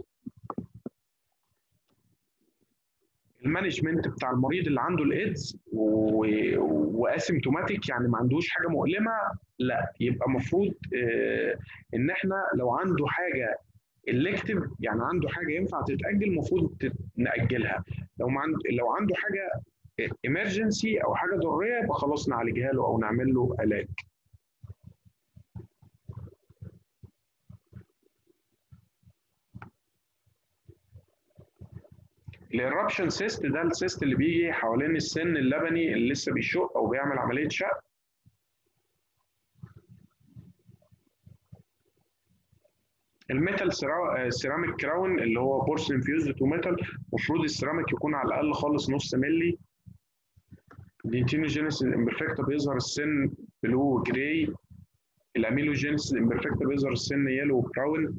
المانجمنت بتاع المريض اللي عنده الايدز واسيمتوماتيك، يعني ما عندوش حاجه مؤلمه، لا يبقى المفروض ان احنا لو عنده حاجه الكتيف، يعني عنده حاجه ينفع تتاجل، المفروض ناجلها. لو عنده حاجه ايمرجنسي او حاجه ضروريه يبقى خلاص نعالجها له او نعمل له علاج. الإيرابشن سيست ده السيست اللي بيجي حوالين السن اللبني اللي لسه بيشق او بيعمل عمليه شق. الميتال سيراميك كراون اللي هو بورسلين فيوزد تو ميتال، المفروض السيراميك يكون على الاقل خالص نص ملي. الدينتينوجينيسيس امبرفكتا بيظهر السن بلو جراي. الاميلوجينيسيس امبرفكتا بيظهر السن يلو براون.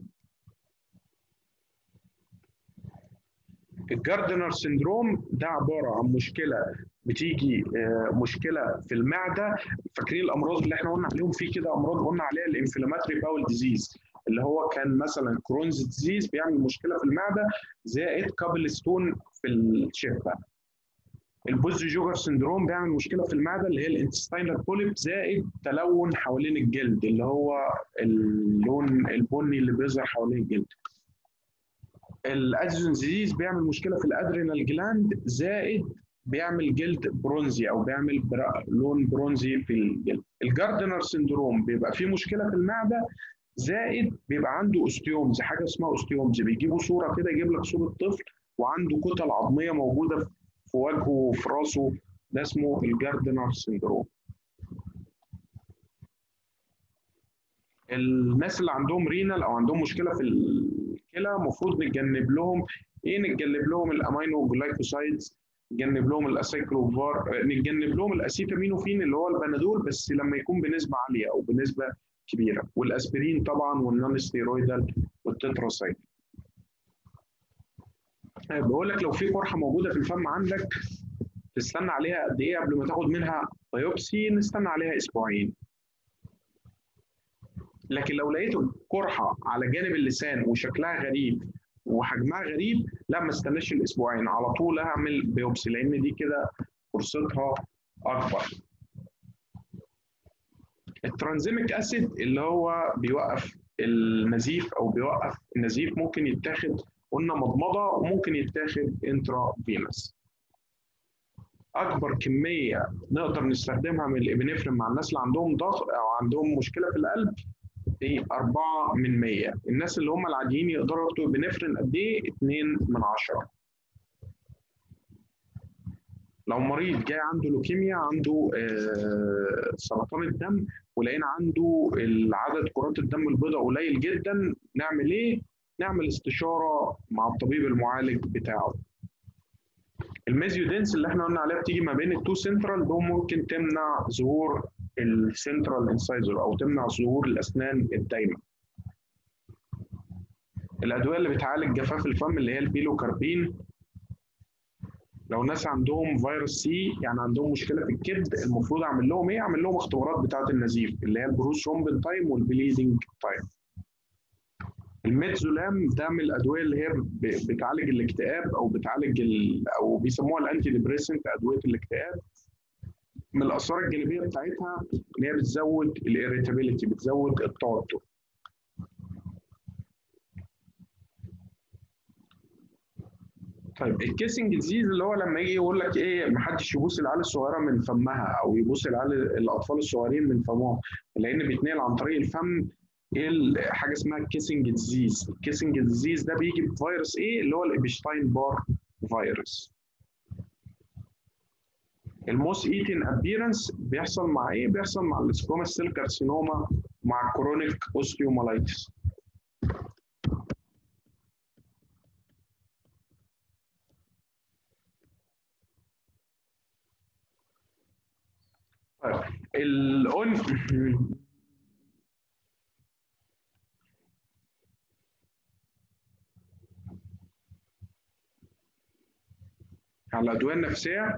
الجاردنر سيندروم ده عباره عن مشكله بتيجي مشكله في المعده. فاكرين الامراض اللي احنا قلنا عليهم؟ في كده امراض قلنا عليها الانفلاماتري باول ديزيز اللي هو كان مثلا كرونز ديزيز بيعمل مشكله في المعده، زائد كابل ستون في الشفه. البوز جوجر سندروم بيعمل مشكله في المعده اللي هي الانتستينال بوليب، زائد تلون حوالين الجلد اللي هو اللون البني اللي بيظهر حوالين الجلد. الاديسون ديزيز بيعمل مشكله في الادرينال جلاند، زائد بيعمل جلد برونزي او بيعمل لون برونزي في الجلد. الجاردنر سندروم بيبقى فيه مشكله في المعده، زائد بيبقى عنده اوستيومز، حاجه اسمها اوستيومز، بيجيبوا صوره كده، يجيب لك صوره طفل وعنده كتل عظميه موجوده في وجهه وفي راسه، ده اسمه الجاردنر سندروم. الناس اللي عندهم رينال او عندهم مشكله في الكلى المفروض نتجنب لهم ايه؟ نتجنب لهم الامينو جلايكوسايدز، نتجنب لهم الاسايكلوفار، نتجنب لهم الاسيتامينوفين اللي هو البنادول بس لما يكون بنسبه عاليه او بنسبه كبيره، والاسبرين طبعا، والنون ستيرويدال والتتراسايد. بقول لك لو في قرحه موجوده في الفم عندك تستنى عليها قد ايه قبل ما تاخد منها بايوبسي؟ نستنى عليها اسبوعين. لكن لو لقيت قرحه على جانب اللسان وشكلها غريب وحجمها غريب، لا ما استناش الاسبوعين، على طول اعمل بيوبسي، لان دي كده فرصتها اكبر. الترانزيميك اسيد اللي هو بيوقف النزيف او بيوقف النزيف، ممكن يتاخد قلنا مضمضه وممكن يتاخد انترا فينوس. اكبر كميه نقدر نستخدمها من الابنفرين مع الناس اللي عندهم ضغط او عندهم مشكله في القلب هي 4/100. الناس اللي هم العاديين يقدروا ياخدوا ابنفرين قد ايه؟ 2/10. لو مريض جاي عنده لوكيميا، عنده سرطان الدم، ولقينا عنده عدد كرات الدم البيضاء قليل جدا، نعمل ايه؟ نعمل استشاره مع الطبيب المعالج بتاعه. الميزيودينس اللي احنا قلنا عليها بتيجي ما بين التو سنترال، ده ممكن تمنع ظهور السنترال انسايزر او تمنع ظهور الاسنان الدايمه. الادويه اللي بتعالج جفاف الفم اللي هي البيلوكاربين. لو ناس عندهم فيروس سي يعني عندهم مشكله في الكبد، المفروض اعمل لهم ايه؟ اعمل لهم اختبارات بتاعه النزيف اللي هي البروثرومبين تايم والبليدنج تايم. الميتزولام ده من الادويه اللي هي بتعالج الاكتئاب او بتعالج او بيسموها الانتي ديبريسنت، ادويه الاكتئاب. من الاثار الجانبيه بتاعتها ان هي بتزود الاريتابيليتي، بتزود التوتر. طيب الكيسنج ديزيز اللي هو لما يجي يقول لك ايه، ما حدش يبوس العيال الصغيره من فمها او يبوس الاطفال الصغيرين من فمهم، لان بيتنقل عن طريق الفم. ايه حاجه اسمها الكيسنج ديزيز. الكيسنج ديزيز ده بيجي بفيروس ايه؟ اللي هو الابشتاين بار فيروس. الموس ايتين ابيرنس بيحصل مع ايه؟ بيحصل مع السكوما سيل كارسينوما، مع الكرونيك اوستيومالايتس. طيب على الادويه النفسيه،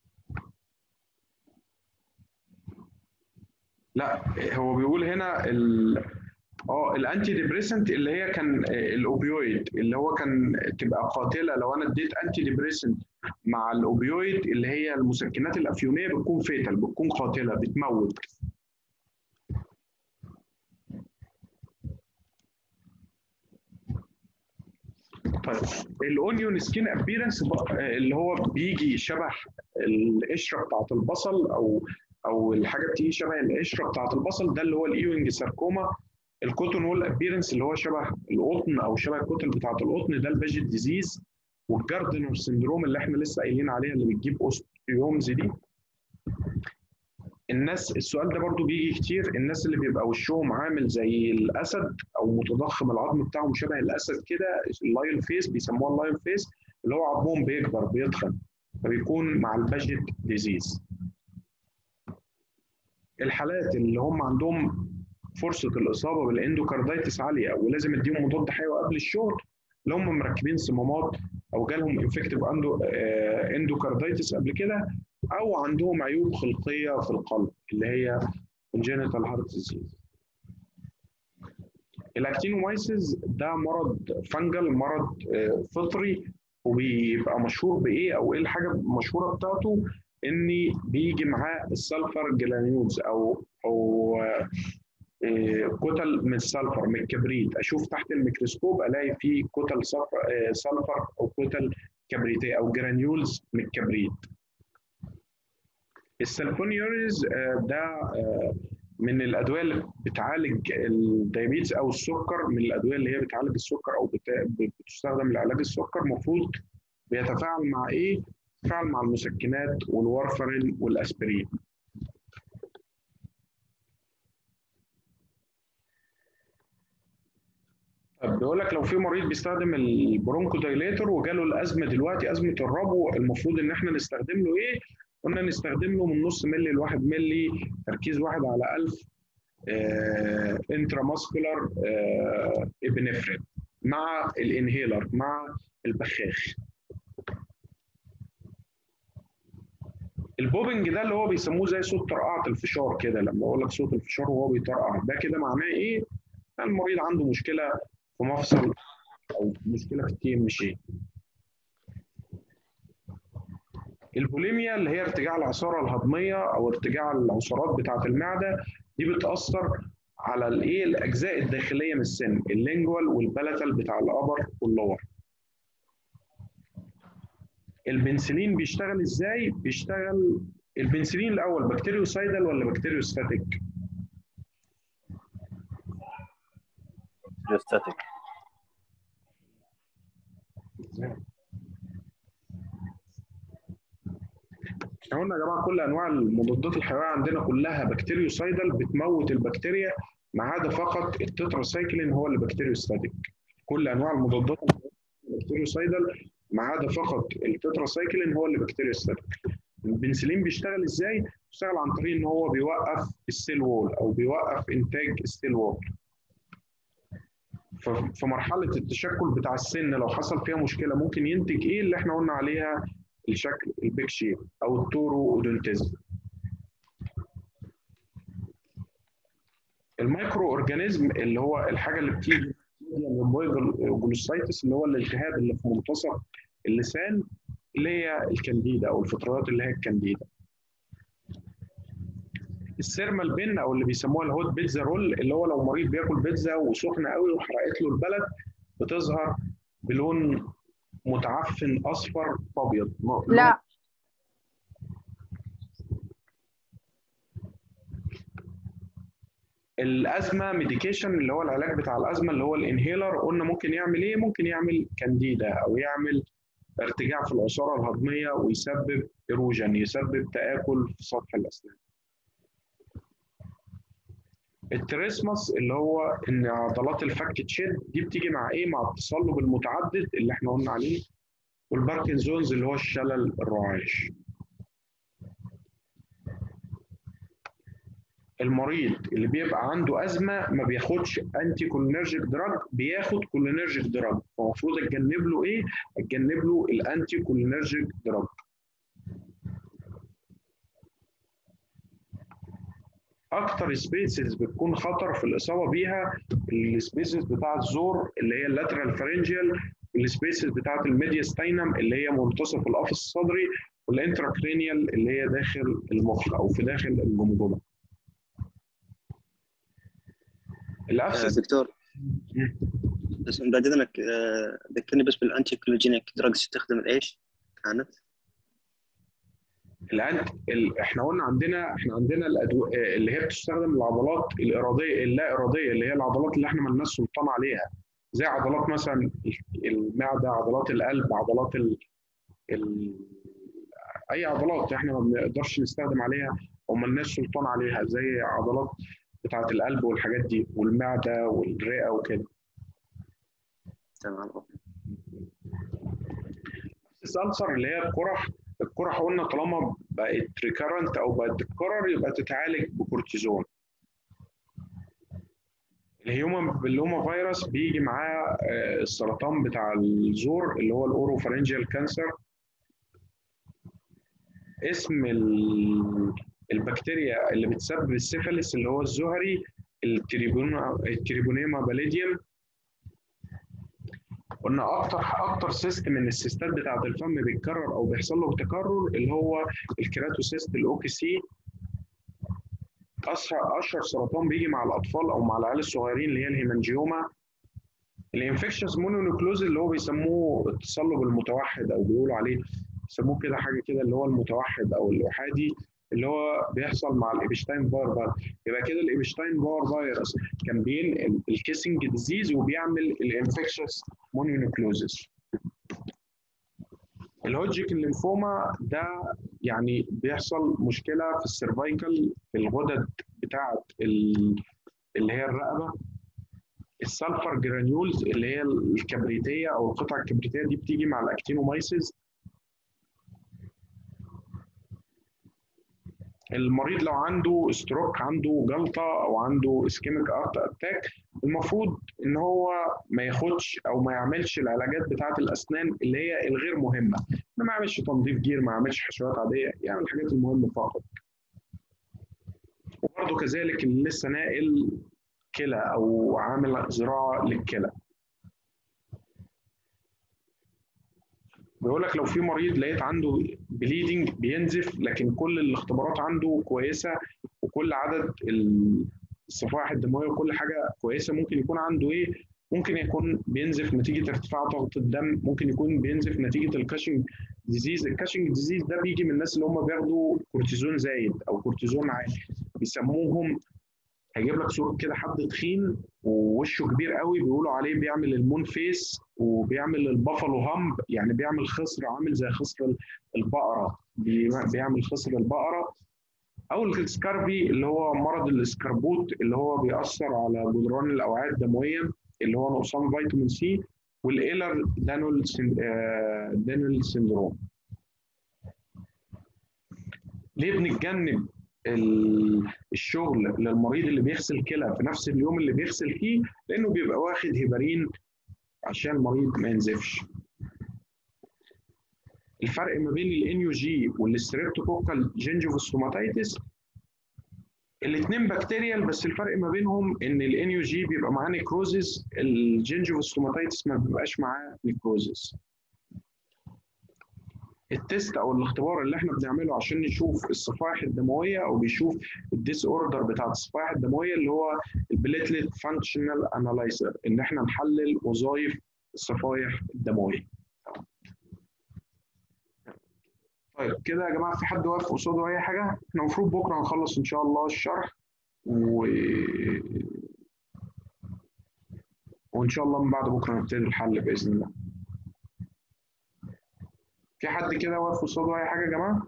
لا هو بيقول هنا الانتي ديبريسنت اللي هي كان الاوبيويد اللي هو كان تبقى قاتله. لو انا اديت انتي ديبريسنت مع الاوبيويد اللي هي المسكنات الافيونيه بتكون فيتال، بتكون قاتله، بتموت. طيب الاونيون سكين ابيرنس اللي هو بيجي شبه القشره بتاعت البصل او الحاجه بتيجي شبه القشره بتاعت البصل، ده اللي هو الايوينج ساركوما. الكوتون وول ابيرنس اللي هو شبه القطن او شبه الكتل بتاعت القطن، ده الباجيت ديزيز. والجاردنر سندروم اللي احنا لسه قايلين عليها اللي بتجيب اوستيومز دي. الناس السؤال ده برضو بيجي كتير، الناس اللي بيبقى وشهم عامل زي الاسد او متضخم العظم بتاعهم شبه الاسد كده، اللايون فيس بيسموها اللايون فيس، اللي هو عظمهم بيكبر بيتخن، فبيكون مع الباجيت ديزيز. الحالات اللي هم عندهم فرصه الاصابه بالاندوكاردايتس عاليه ولازم اديهم مضاد حيوي قبل الشغل، اللي هم مركبين صمامات او جالهم انفكتيف اندوكاردايتس قبل كده، او عندهم عيوب خلقيه في القلب اللي هي congenital heart disease. الاكتينومايسيس ده مرض فنجل، مرض فطري، وبيبقى مشهور بايه او ايه الحاجه المشهوره بتاعته؟ ان بيجي معاه السلفر جلانيولز او كتل من السلفر، من الكبريت. اشوف تحت الميكروسكوب الاقي فيه كتل سلفر او كتل كبريتيه او جرانيولز من الكبريت. السلفونيوريز ده من الادويه اللي بتعالج الدايابيتس او السكر، من الادويه اللي هي بتعالج السكر او بتستخدم لعلاج السكر. المفروض بيتفاعل مع ايه؟ بيتفاعل مع المسكنات والوارفرين والاسبرين. طب بيقول لك لو في مريض بيستخدم البرونكو دايليتور وجاله الازمه دلوقتي، ازمه الربو، المفروض ان احنا نستخدم له ايه؟ قلنا نستخدم له من نص مللي ل 1 مللي، تركيز 1 على 1000 انترا ماسكولار ابنفرين مع الانهيلر مع البخاخ. البوبنج ده اللي هو بيسموه زي صوت طرقعه الفشار كده، لما اقول لك صوت الفشار وهو بيطرقع، ده كده معناه ايه؟ المريض عنده مشكله في مفصل او مشكله في التي ام شي. البوليميا اللي هي ارتجاع العصاره الهضميه او ارتجاع العصارات بتاعه المعده، دي بتاثر على الايه؟ الاجزاء الداخليه من السن، اللينجوال والبلاتال بتاع الابر واللور. البنسلين بيشتغل ازاي؟ بيشتغل البنسلين الاول بكتيريوسايدال ولا بكتيريوستاتيك؟
بكتيريوستاتيك.
احنا قلنا يا جماعه كل انواع المضادات الحيويه عندنا كلها بكتيريوسايدال، بتموت البكتيريا، ما عدا فقط التتراسايكلين هو اللي بكتيريوستاتيك. كل انواع المضادات البكتيريوسايدال ما عدا فقط التتراسايكلين هو اللي بكتيريوستاتيك. البنسلين بيشتغل ازاي؟ بيشتغل عن طريق ان هو بيوقف السيل وول او بيوقف انتاج السيل وول. ففي مرحله التشكل بتاع السن لو حصل فيها مشكله ممكن ينتج ايه اللي احنا قلنا عليها الشكل البيك شيب او التورو اودونتيزم. المايكرو اورجانيزم اللي هو الحاجه اللي بتيجي من جلوسايتس اللي هو الالتهاب اللي في منتصف اللسان اللي هي الكانديدا او الفطريات اللي هي الكانديدا. السيرمال بين او اللي بيسموها الهوت بيتزا رول اللي هو لو مريض بياكل بيتزا وسخنه قوي وحرقت له البلد بتظهر بلون متعفن اصفر ابيض.
لا
الازمه ميديكيشن اللي هو العلاج بتاع الازمه اللي هو الانهيلر قلنا ممكن يعمل ايه؟ ممكن يعمل كانديدا او يعمل ارتجاع في العصاره الهضميه ويسبب ايروجن، يسبب تآكل في سطح الاسنان. التريسمس اللي هو ان عضلات الفك تشد، دي بتيجي مع ايه؟ مع التصلب المتعدد اللي احنا قلنا عليه. والباركنسونز اللي هو الشلل الرعاش. المريض اللي بيبقى عنده ازمه ما بياخدش انتي كولينرجيك دراج، بياخد كولينرجيك دراج، فالمفروض اتجنب له ايه؟ اتجنب له الانتي كولينرجيك دراج. اكتر سبيسز بتكون خطر في الاصابه بيها السبيسز بتاع الزور اللي هي اللاترال فارنجيال، السبيسز بتاعه الميدياستاينم اللي هي منتصف القفص الصدري، والانتراكرينيال اللي هي داخل المخ او في داخل الجمجمه. الابسس
دكتور بس بعد اذنك ذكرني بس بالانتي كولوجينيك دراجز تستخدم الايش كانت؟
احنا قلنا عندنا الادويه اللي هي بتستخدم العضلات الاراديه اللا اراديه اللي هي العضلات اللي احنا مالناش سلطان عليها، زي عضلات مثلا المعده، عضلات القلب، عضلات اي عضلات احنا ما بنقدرش نستخدم عليها او مالناش سلطان عليها، زي عضلات بتاعه القلب والحاجات دي والمعده والرئه وكده.
تمام.
السلسر اللي هي القرح قلنا طالما بقت ريكارنت او بقت تتكرر يبقى تتعالج بكورتيزون. الهيوما فيروس بيجي معاه السرطان بتاع الزور اللي هو الاوروفارنجيال كانسر. اسم البكتيريا اللي بتسبب السيفيلس اللي هو الزهري التريبونيما باليديوم. قلنا اكتر سيست من السيستات بتاعه الفم بيتكرر او بيحصل له تكرر اللي هو الكيراتوسيست الاوكي سي. اشهر سرطان بيجي مع الاطفال او مع العيال الصغيرين اللي هي الهيمانجيوما. الانفكشنز مونونيوكلوز اللي هو بيسموه التصلب المتوحد او بيقولوا عليه بيسموه كده حاجه كده اللي هو المتوحد او الاحادي اللي هو بيحصل مع الإبشتاين باور فيروس. يبقى كده الإبشتاين باور فيروس كان بينقل الكيسنج ديزيز وبيعمل الانفكشس مونونيوكلوزس. الهودجكن ليمفوما ده يعني بيحصل مشكله في السيرفايكال في الغدد بتاعه اللي هي الرقبه. السلفر جرانيولز اللي هي الكبريتيه او القطع الكبريتيه دي بتيجي مع الاكتينومايسيس. المريض لو عنده ستروك، عنده جلطه او عنده اسكيميك ارت اتاك، المفروض ان هو ما ياخدش او ما يعملش العلاجات بتاعه الاسنان اللي هي الغير مهمه، ما يعملش تنظيف جير، ما يعملش حشوات عاديه، يعمل الحاجات المهمه فقط. وبرضه كذلك اللي لسه ناقل كلى او عامل زراعه للكلى. بيقول لك لو في مريض لقيت عنده بليدنج بينزف لكن كل الاختبارات عنده كويسه وكل عدد الصفائح الدمويه وكل حاجه كويسه، ممكن يكون عنده ايه؟ ممكن يكون بينزف نتيجه ارتفاع ضغط الدم، ممكن يكون بينزف نتيجه الكاشنج ديزيز. الكاشنج ديزيز ده بيجي من الناس اللي هم بياخدوا كورتيزون زايد او كورتيزون عالي، بيسموهم، هيجيب لك صوره كده حد تخين ووشه كبير قوي بيقولوا عليه بيعمل المون فيس وبيعمل البافالو هامب، يعني بيعمل خصر عامل زي خصر البقره، بيعمل خصر البقره. او السكارفي اللي هو مرض الاسكربوت اللي هو بيأثر على جدران الاوعيه الدمويه اللي هو نقصان فيتامين سي، والايلر دانول سيندروم. ليه بنتجنب الشغل للمريض اللي بيغسل كلى في نفس اليوم اللي بيغسل فيه، لانه بيبقى واخد هيبارين عشان المريض ما ينزفش. الفرق ما بين الان يو جي والستريبتوكوكال جينجيفوستوماتيتس، الاثنين بكتيريال، بس الفرق ما بينهم ان الان يو جي بيبقى معاه نيكروزيس، الجينجيفوستوماتيتس ما بيبقاش معاه نيكروزيس. التست او الاختبار اللي احنا بنعمله عشان نشوف الصفائح الدمويه او بيشوف الديس اوردر بتاعت الصفائح الدمويه اللي هو البليتلت فانكشنال انالايزر، ان احنا نحلل وظائف الصفائح الدمويه. طيب كده يا جماعه، في حد واقف قصاده اي حاجه؟ احنا المفروض بكره نخلص ان شاء الله الشرح وان شاء الله من بعد بكره نبتدي الحل باذن الله. في حد كده واقف قصاده اي حاجه يا جماعه؟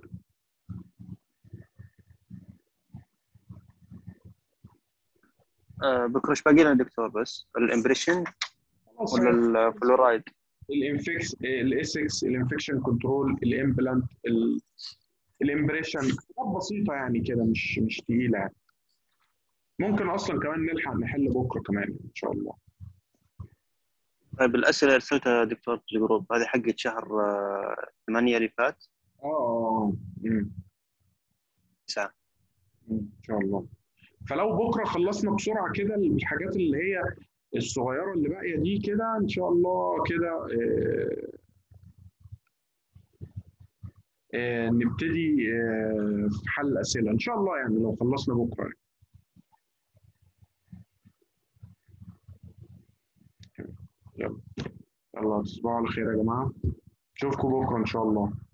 بكره ايش باقي لنا دكتور؟ بس الامبريشن
خلاص،
ولا الفلورايد؟
الانفكس، الاسكس، الانفكشن كنترول، الامبلانت، الامبريشن، حاجات بسيطه يعني كده، مش تقيله يعني. ممكن اصلا كمان نلحق نحل بكره كمان ان شاء الله.
طيب الاسئله ارسلتها دكتور في الجروب هذه حقت شهر 8 اللي فات.
اه. أمم.
9.
ان شاء الله. فلو بكره خلصنا بسرعه كده الحاجات اللي هي الصغيره اللي باقيه دي كده ان شاء الله كده، نبتدي في حل الاسئله ان شاء الله، يعني لو خلصنا بكره. يلا، يلا تصبحوا على خير يا جماعه، اشوفكم بكره ان شاء الله.